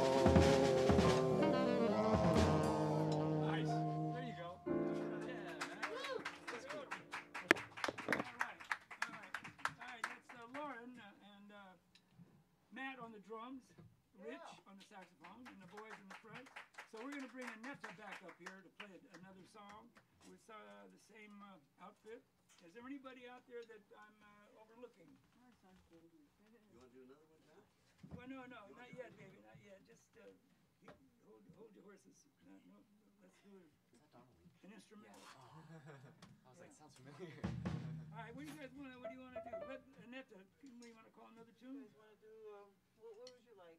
Nice. There you go. Yeah. That's good. All right. That's Lauren and Matt on the drums, Rich on the saxophone, and the boys in the front. So we're going to bring Annetta back up here to play another song with the same outfit. Is there anybody out there that I'm overlooking? You want to do another one, John? Well, no, not yet, baby, not yet. Just hold your horses. No, let's do an instrumental. I was like, sounds familiar. All right, what do you guys want? What do you want to do? Let Annetta, what do you want to call another tune? You guys want to do, what would you like?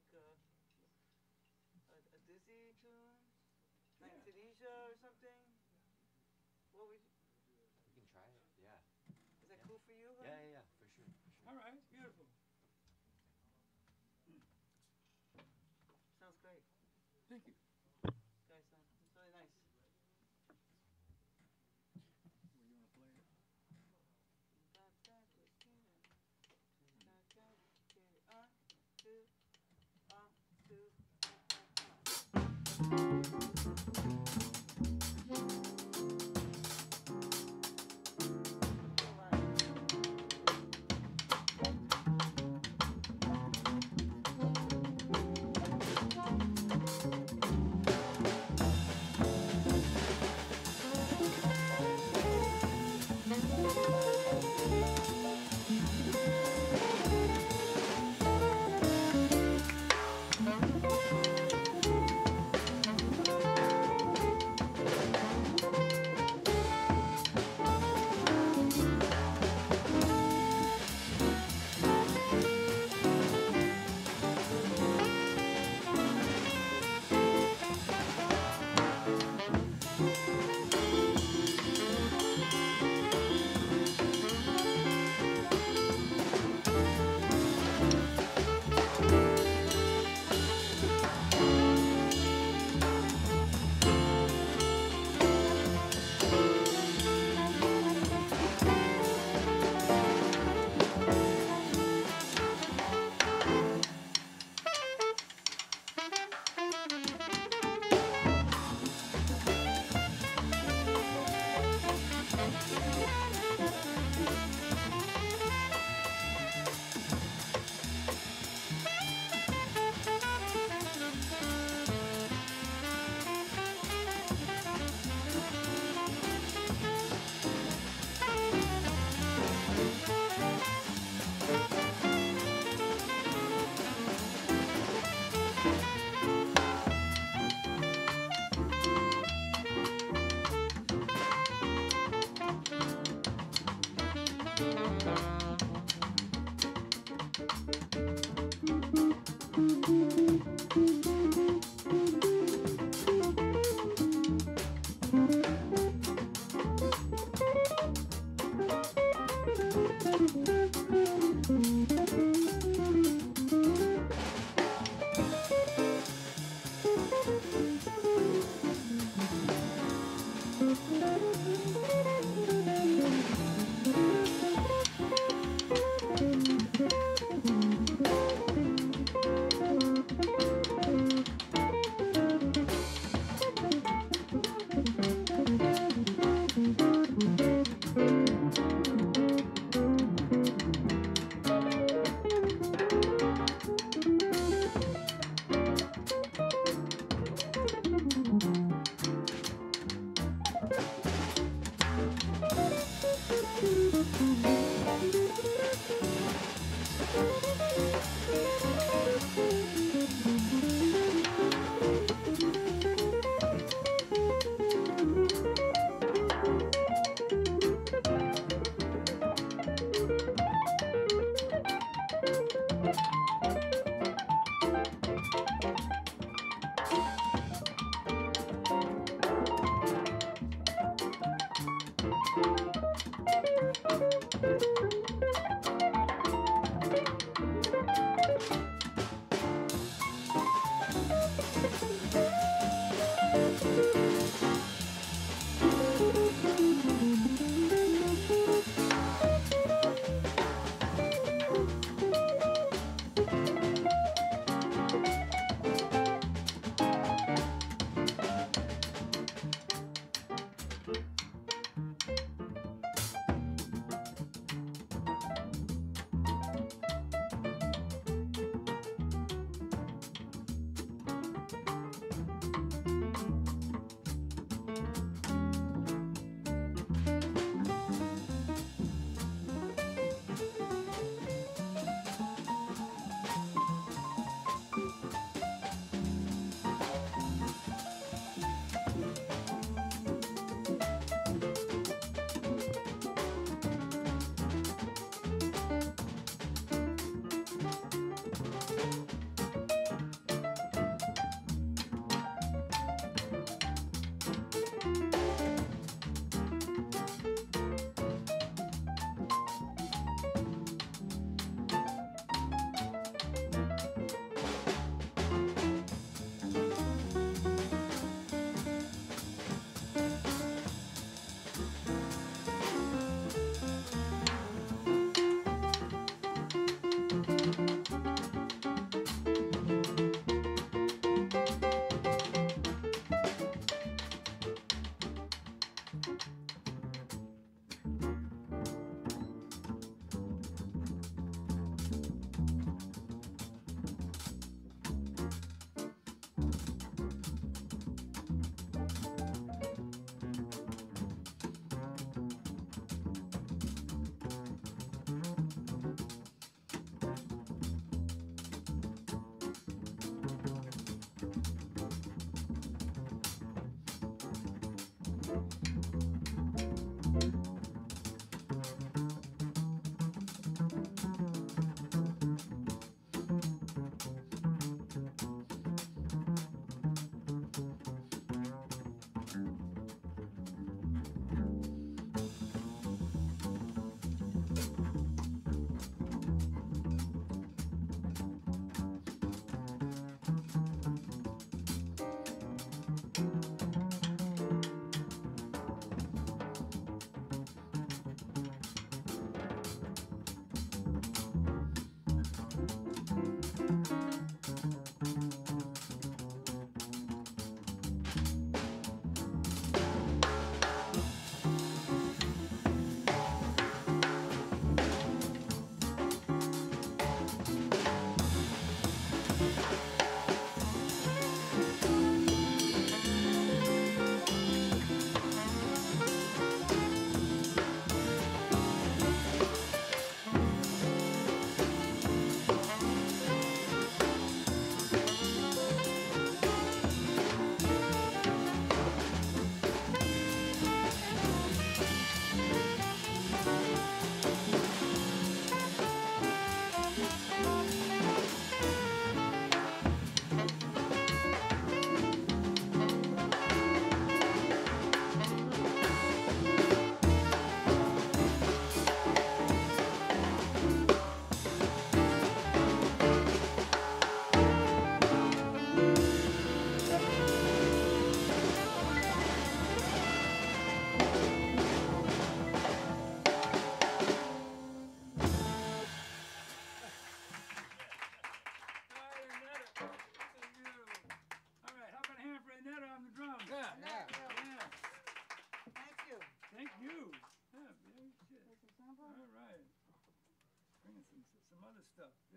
A Disney tune? Like Tunisia or something? What would you, We can try it. Yeah. is that cool for you? Huh? Yeah, for sure. All right, beautiful. Sounds great. Thank you. Guys, it's really nice. Where you want to play it?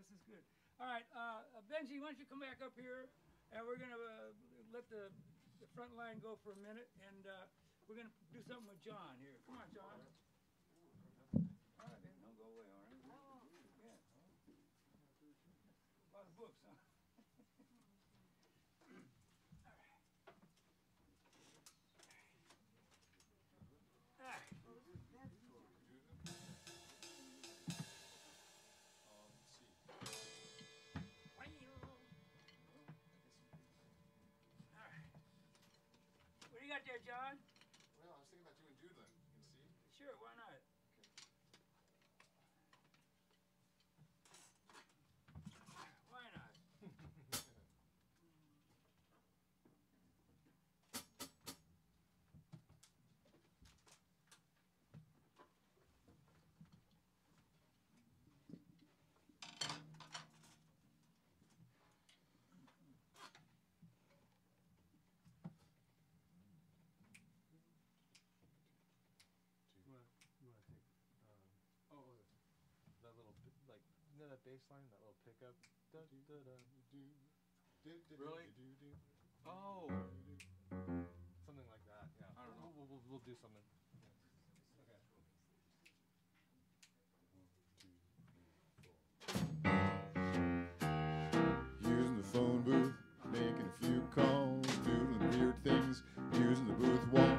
this is good. All right, Benji, why don't you come back up here, and we're gonna let the front line go for a minute, and we're gonna do something with John here. Come on, John. All right, man, don't go away. All right. Yeah. A lot of books, huh? What do you got there, John? Well, I was thinking about doing doodling. You can see? Sure, why not? Why not? You wanna take, that little, like, you know that bass line, that little pickup? Da, da, da. Really? Oh. Something like that, yeah. I don't know. We'll do something. Using the phone booth, making a few calls, doodling weird things, using the booth wall.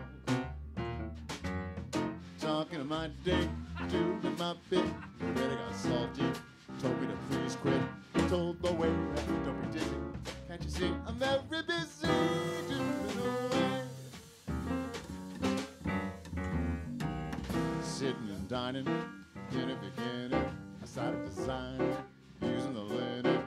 Talking to my dick, doodling my bit, the waiter got salty, told me to please quit, told the waiter, don't be dizzy, can't you see I'm very busy, doodling away. Sitting and dining, in the beginning, I started designing, using the linen.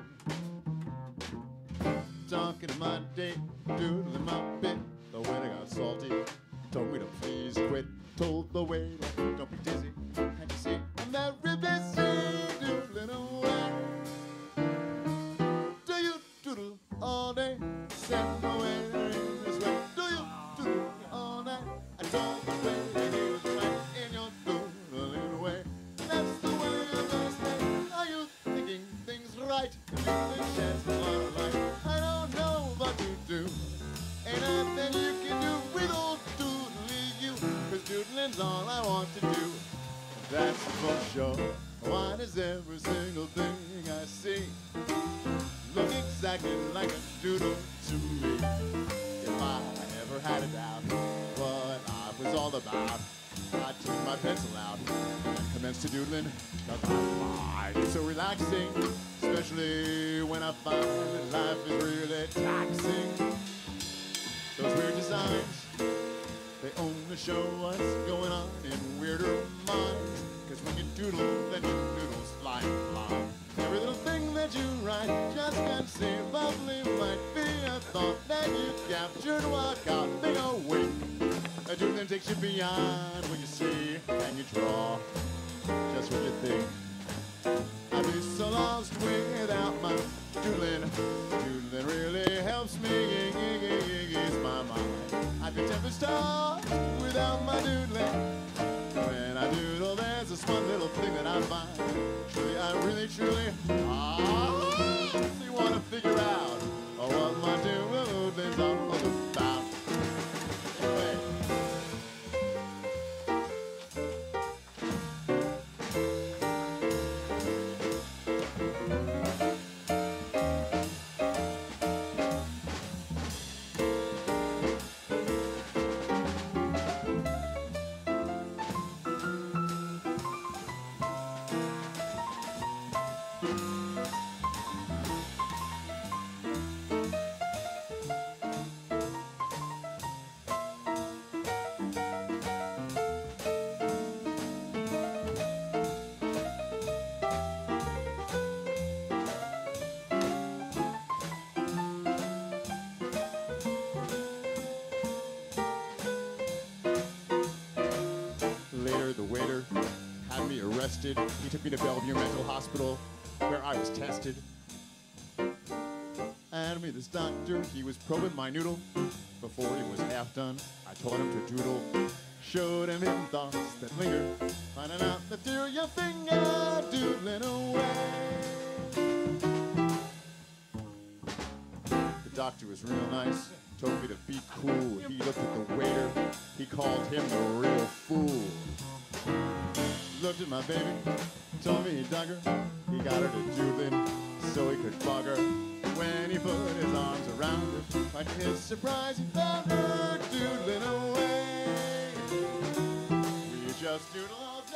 Talking to my date, doodling my bit, the waiter got salty, told me to please quit, told the waiter, don't be dizzy, can't you see I'm very busy, doodling away. Do you doodle all day, send the waiter in this way? Do you doodle all night? I told the waiter he was right in your doodling way. That's the way I'm gonna stay. Are you thinking things right? Doodling sheds a lot of light. I don't know what to do. Ain't nothing you can do with old doodly you. 'Cause doodling's all I want to do. That's for sure. Why does every single thing I see look exactly like a doodle to me? If I ever had a doubt what I was all about, I'd take my pencil out and commence to doodling. 'Cause I find it so relaxing, especially when I find that life is really taxing. Those weird designs, they only show what's going on in weirder minds. 'Cause when you doodle, then your noodles fly blind. Every little thing that you write just can't seem lovely. Might be a thought that you captured while coughing awake. A doodling takes you beyond what you see and you draw just what you think. I'd be so lost without my doodling. Doodling really helps me ease my mind. I'd be tempest tossed without my doodling. When I doodle, there's this one little thing that I find. Truly, I really, truly, you want to figure out what my doodling's all about. Anyway. The waiter had me arrested. He took me to Bellevue Mental Hospital, where I was tested. And me this doctor, he was probing my noodle. Before he was half done, I taught him to doodle. Showed him hidden thoughts that linger, finding out that through your finger, doodling away. doctor was real nice. Told me to be cool. He looked at the waiter. He called him the real fool. Looked at my baby. Told me, doctor, he got her to doodling so he could bug her. When he put his arms around her, like his surprise, he found her doodling away. We just doodle all day.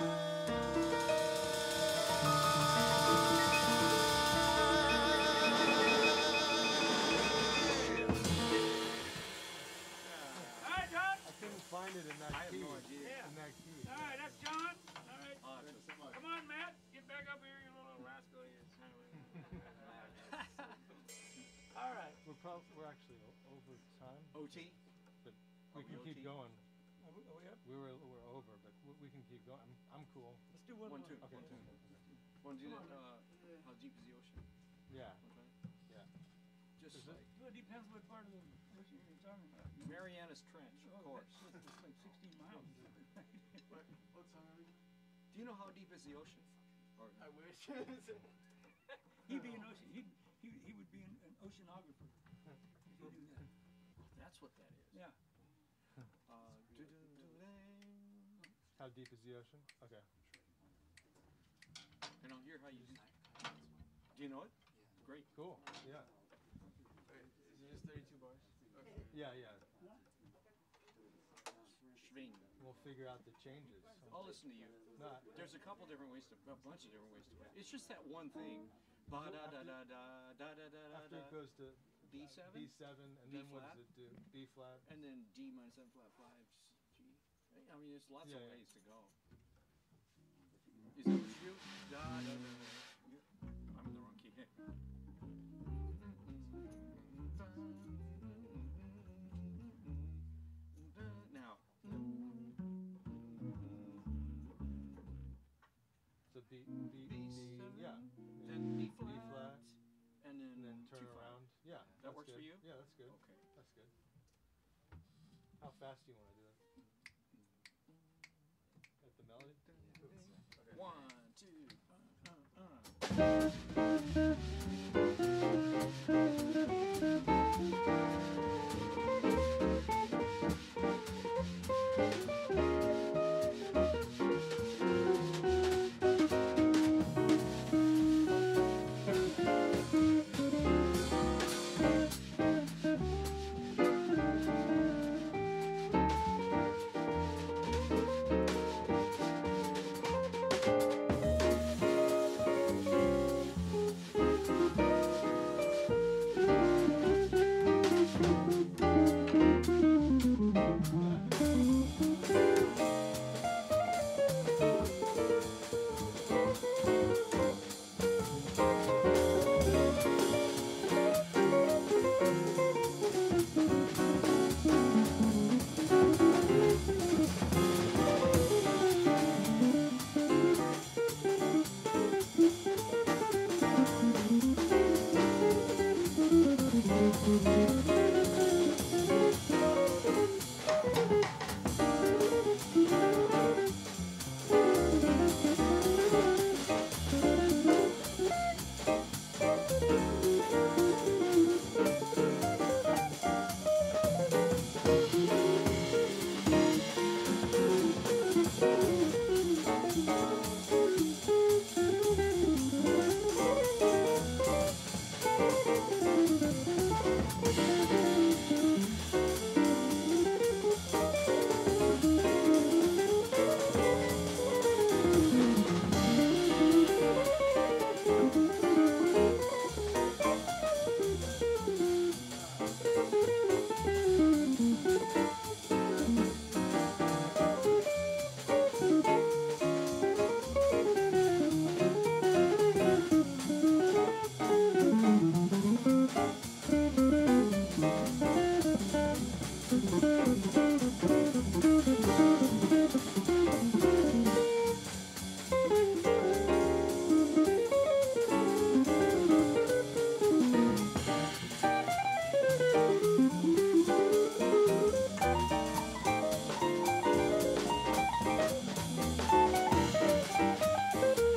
All right, John. I couldn't find it in that I have key. no idea. Yeah. In that key. All right, that's John. All right. I'll have to- Come on, Matt. Get back up here, you little rascal. You son of a- All right. We're actually over time, OT? but Are we can we keep OT? going. Are we up? We're over, but we can keep going. I'm cool. Let's do one One, more. two. Okay. Want to do that? How deep is the ocean? Yeah. Okay. Yeah. Just Is it? like Well, it depends what part of the ocean you're talking about. Mariana's Trench, of Oh, course. It's like 16 miles. Do you know how deep is the ocean? Or, I wish. He'd be an ocean. He would be an oceanographer. If he knew that. that's what that is. Yeah. How deep is the ocean? Okay. And I'll hear how you do. Do you know it? Great. Cool. Yeah. Is it just 32 bars? Okay. Yeah. Yeah. Schwing. We'll figure out the changes. I'll listen to you. No, There's a couple different ways to, a bunch of different ways to play. It's just that one thing. Ba da da da da da da da da after it da. goes to B7, B7, and B then what flat. does it do? B flat. and then D minus 7 flat 5 G. I mean, there's lots Yeah, of yeah. ways to go. Is that what you do? Da da da. Yeah. I'm in the wrong key. Now. So B, yeah. Then B B flat, flat, and then, and then turn 2/5. around. Yeah. That that's works for good. you? Yeah, that's good. Okay. That's good. How fast do you want to do it? At the melody? 1,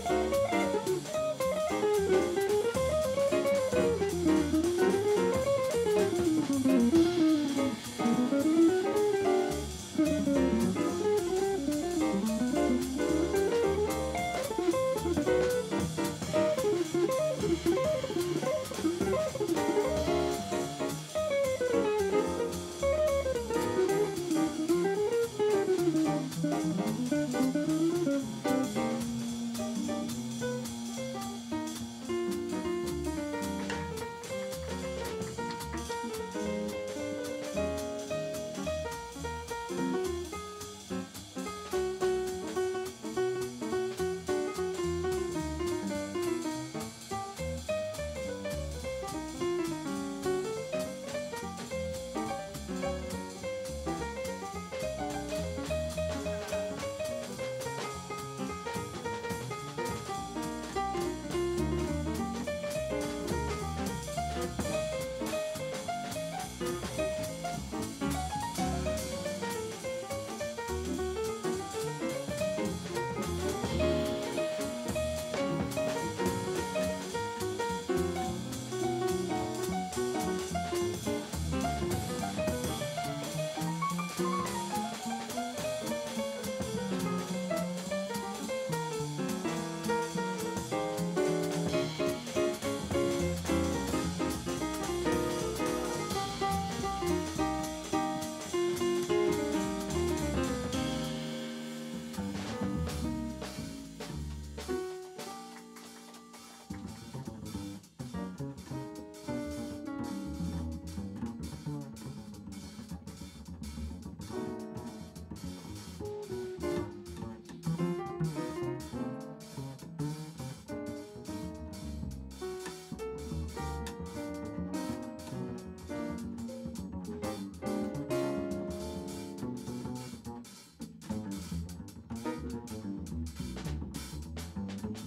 1.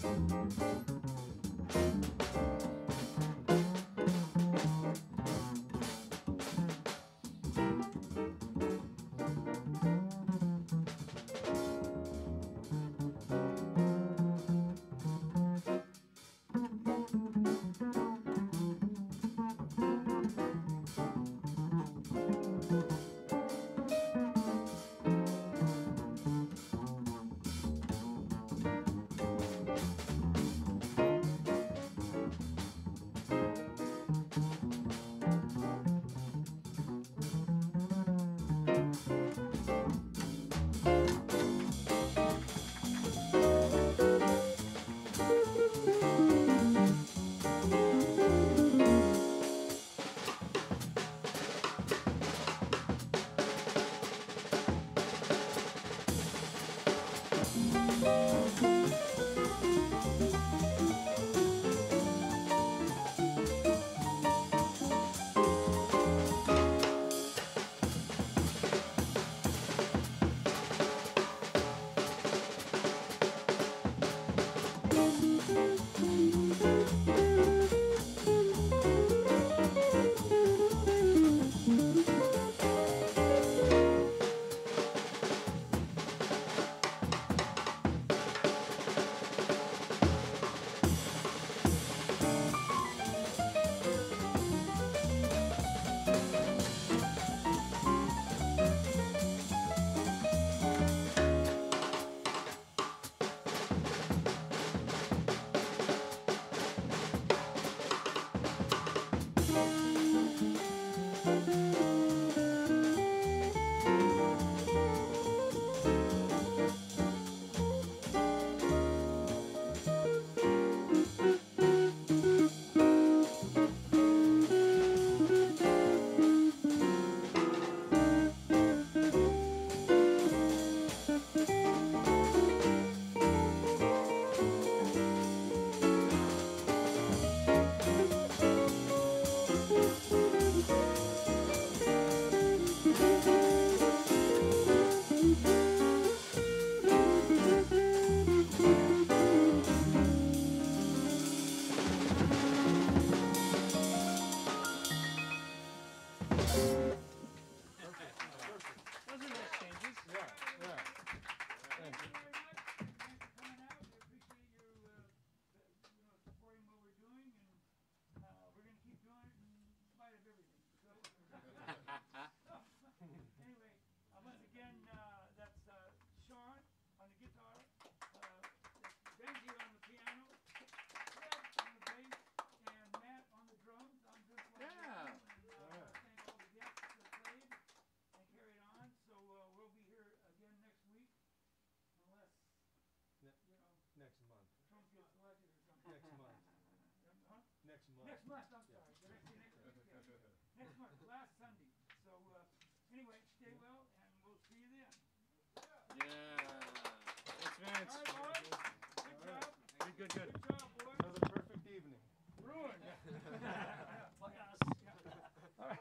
Next month, I'm sorry. Did I say next week? Yeah. Next month, last Sunday. So, anyway, stay well, and we'll see you then. Yeah. Thanks, Vince. All right, boys. Good job. Good. Good job, boys. That was a perfect evening. Ruined. Like us. Yeah. All right.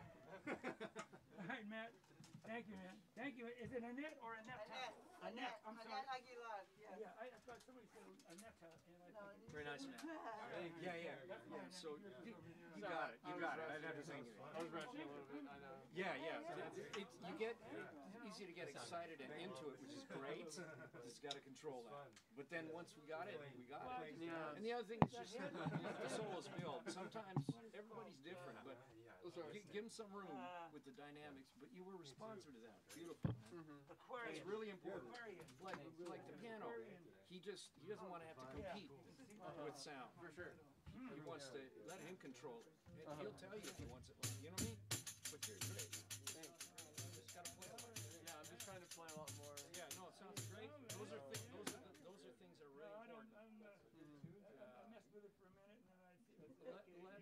All right, Matt. Thank you, man. Thank you. Is it Annette or Annette? Annette. I'm sorry. Annette Aguilar, yes. Yeah, I thought somebody said Annette, and I think Very nice, man. Yeah. that's fine. So you got it. You got it. I'd have to say anything. I was rushing a little bit, I know. Yeah. You get easy to get excited and into it, which is great. Just got to control that. But then once we got it, we got it. Yeah. And the other thing is just let the solos build. Sometimes everybody's different, but give them some room with the dynamics. But you were responsive to that. Beautiful. Aquarius. It's really important. Aquarius. Like the piano, he doesn't want to have to compete with sound. For sure. He wants to let him control it. And he'll tell you if he wants it. You know what I mean? But you're great. Thanks. Just gotta play a lot. Yeah, I'm just trying to play a lot more. Yeah, no, it sounds great. Those are things that are really I important. I messed with it for a minute, and then I see. Let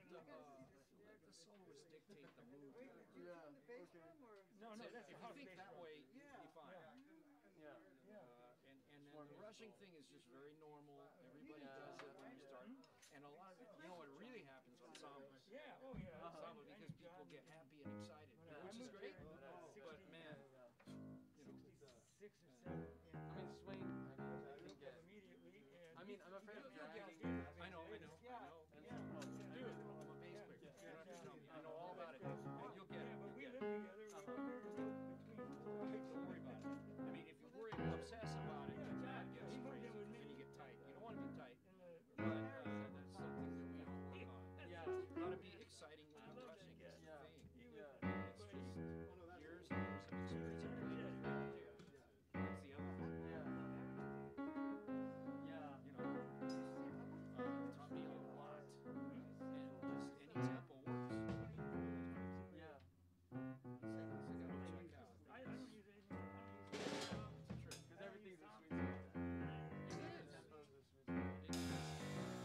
the soloist dictate the mood. Yeah. Okay. No, If that's you think that way, you'll be fine. Yeah. And then the rushing thing is just very normal. Everybody does it when you start. And a lot of it, what really happens on samba. Yeah, oh yeah. Samba because people get happy and excited, which is great. But man, 66 or 7. I mean, swing, I can get. Immediately. And I mean, I'm a afraid of dragging. I know. Yeah. Well, dude, I'm a bass player. You don't have to tell me. I know all about it. You'll get it. But You'll we get live it. together. Don't worry about it. I mean, if you worry, obsess about it, that gets crazy. Then you get tight. You don't want to be tight, but that's something that we all work on. Yeah. Gotta be exciting when you're rushing. Is the Yeah. thing. Yeah. It's just years and years of experience. That's the other thing. Yeah. Yeah. You know, taught me a lot. And just any tempo works. Yeah. Seconds I gotta check out. I don't use anything. It's true. Because everything's a sweet spot. It is. Tempo's a sweet spot.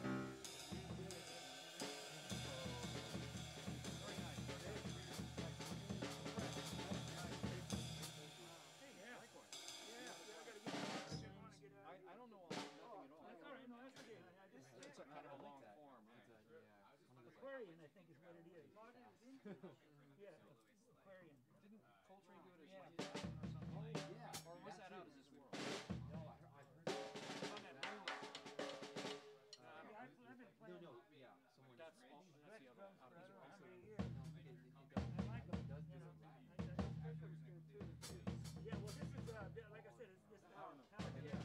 I don't know nothing at all. That's all right. No, that's okay. I just It's a kind of a long form. Aquarian, I think, is what it is. Yeah, Aquarian. Didn't Coltrane do it as Yeah. like or something like? Yeah. Or was that out of this world? No, I've heard that. On that blue one. I mean, I've been playing. No, yeah. Someone That's the other one. Drums for I don't know how many years. it I like them. does You do know, it right. yeah, well, this is, like I said, this is how it is.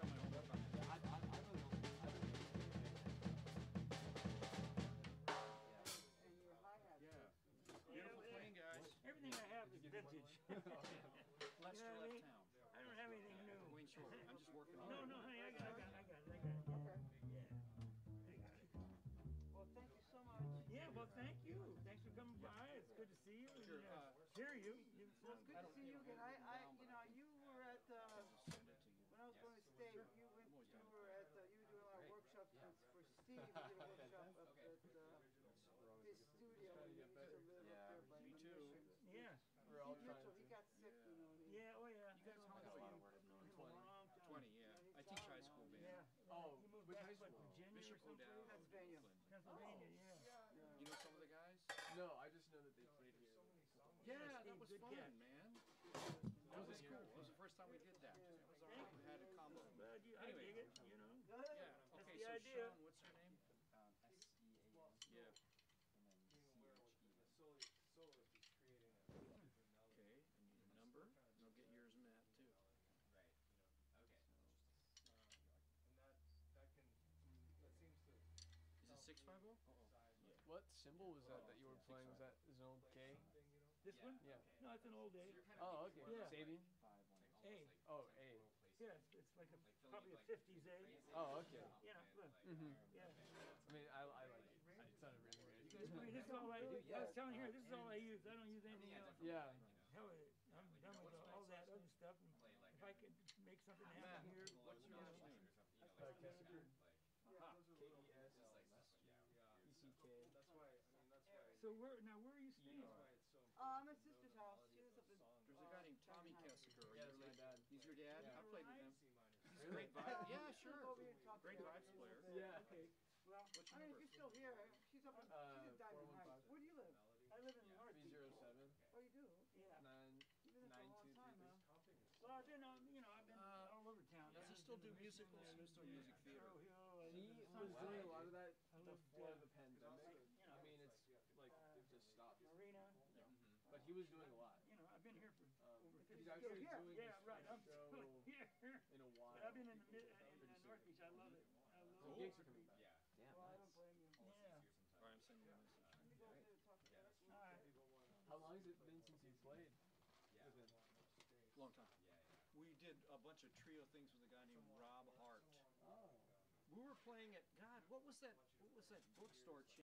Beautiful playing, guys. Everything I have is vintage. Lester You know what I left mean? town. I don't have anything new. Wayne Shore. I'm just working on No, it. no, honey, I got it. Yeah. Well, thank you so much. Yeah, well, thank you. Thanks for coming by. It's good to see you and Sure, hear you. You Well, it's good to see you again. You were at, Send it to you. when I was going to state, you were doing a lot of workshops for Steve. You did a workshop up at his studio. He used to live up there by Me the too. mission. Yeah. We're all Steve trying Mitchell, to. he got sick, you know. and Yeah, oh yeah. You guys, how old are you? I've known him a long time. 20, yeah. I teach high school band. Yeah. Oh, He moved which back high to school? Virginia Bishop or something. O'Dowd. Pennsylvania. Pennsylvania, yeah. You know some of the guys? No, I just know that they played here. Yeah, that Steve, was good fun, catch. man. That was cool. That was the first time we did that. That was our, we had a combo. But I Anyway. dig it, you know. Yeah. That's Okay, the so idea. Sean, what's your name? Yeah. Okay, I need a number, and I'll get yours, Matt, too. Is it 650? What symbol was that you were playing? Was that is an old K? This one? Yeah. No, it's an old A. Oh, okay. Yeah. Sabian? A. Oh, A. Yeah, it's like probably a 50s A. Oh, okay. Yeah, look. Mm-hmm. Yeah. I mean, I like it. It sounded really great. I mean, this is all I was telling her, this is all I use. I don't use anything else. Yeah. Hell, I'm done with all that other stuff. And if I could make something happen here, What's your last name? Kessinger. Aha. K-E-S-S-E-C-K. so where are you staying? My sister's house. She lives up in. There's a guy named Tommy Kessinger. Are Yeah, you that's my related? dad. He's your dad? Yeah. I played with him. He's a great vibe. Yeah, sure. Go over here and talk to Great her. vibes player. Yeah. Okay. Well, What's I your mean, number? if you're still here, she's up in, she's in Diamond 415. Heights. Where do you live? I live in North. 307 Oh, you do? Yeah. 9 You've been there for a long time, huh? Well, I've been, I've been all over town. Does he still do musicals? He's still music theater. He was doing a lot of that before the pandemic. You know, I mean, it's like it just stopped. Marina. But he was doing a lot. I've been here for over 50 He's actually years. doing Yeah, this right. I'm show still here. in a while. But I've been in North Beach. I love it. I The love gigs it. are coming back. Well, I don't blame you. Yeah. All right, I'm sending you a message. Let me go up there and talk to her. All right. How long has it been since you played with him? Long time. We did a bunch of trio things with a guy named Rob Hart. Oh. We were playing at, God, what was that bookstore chain?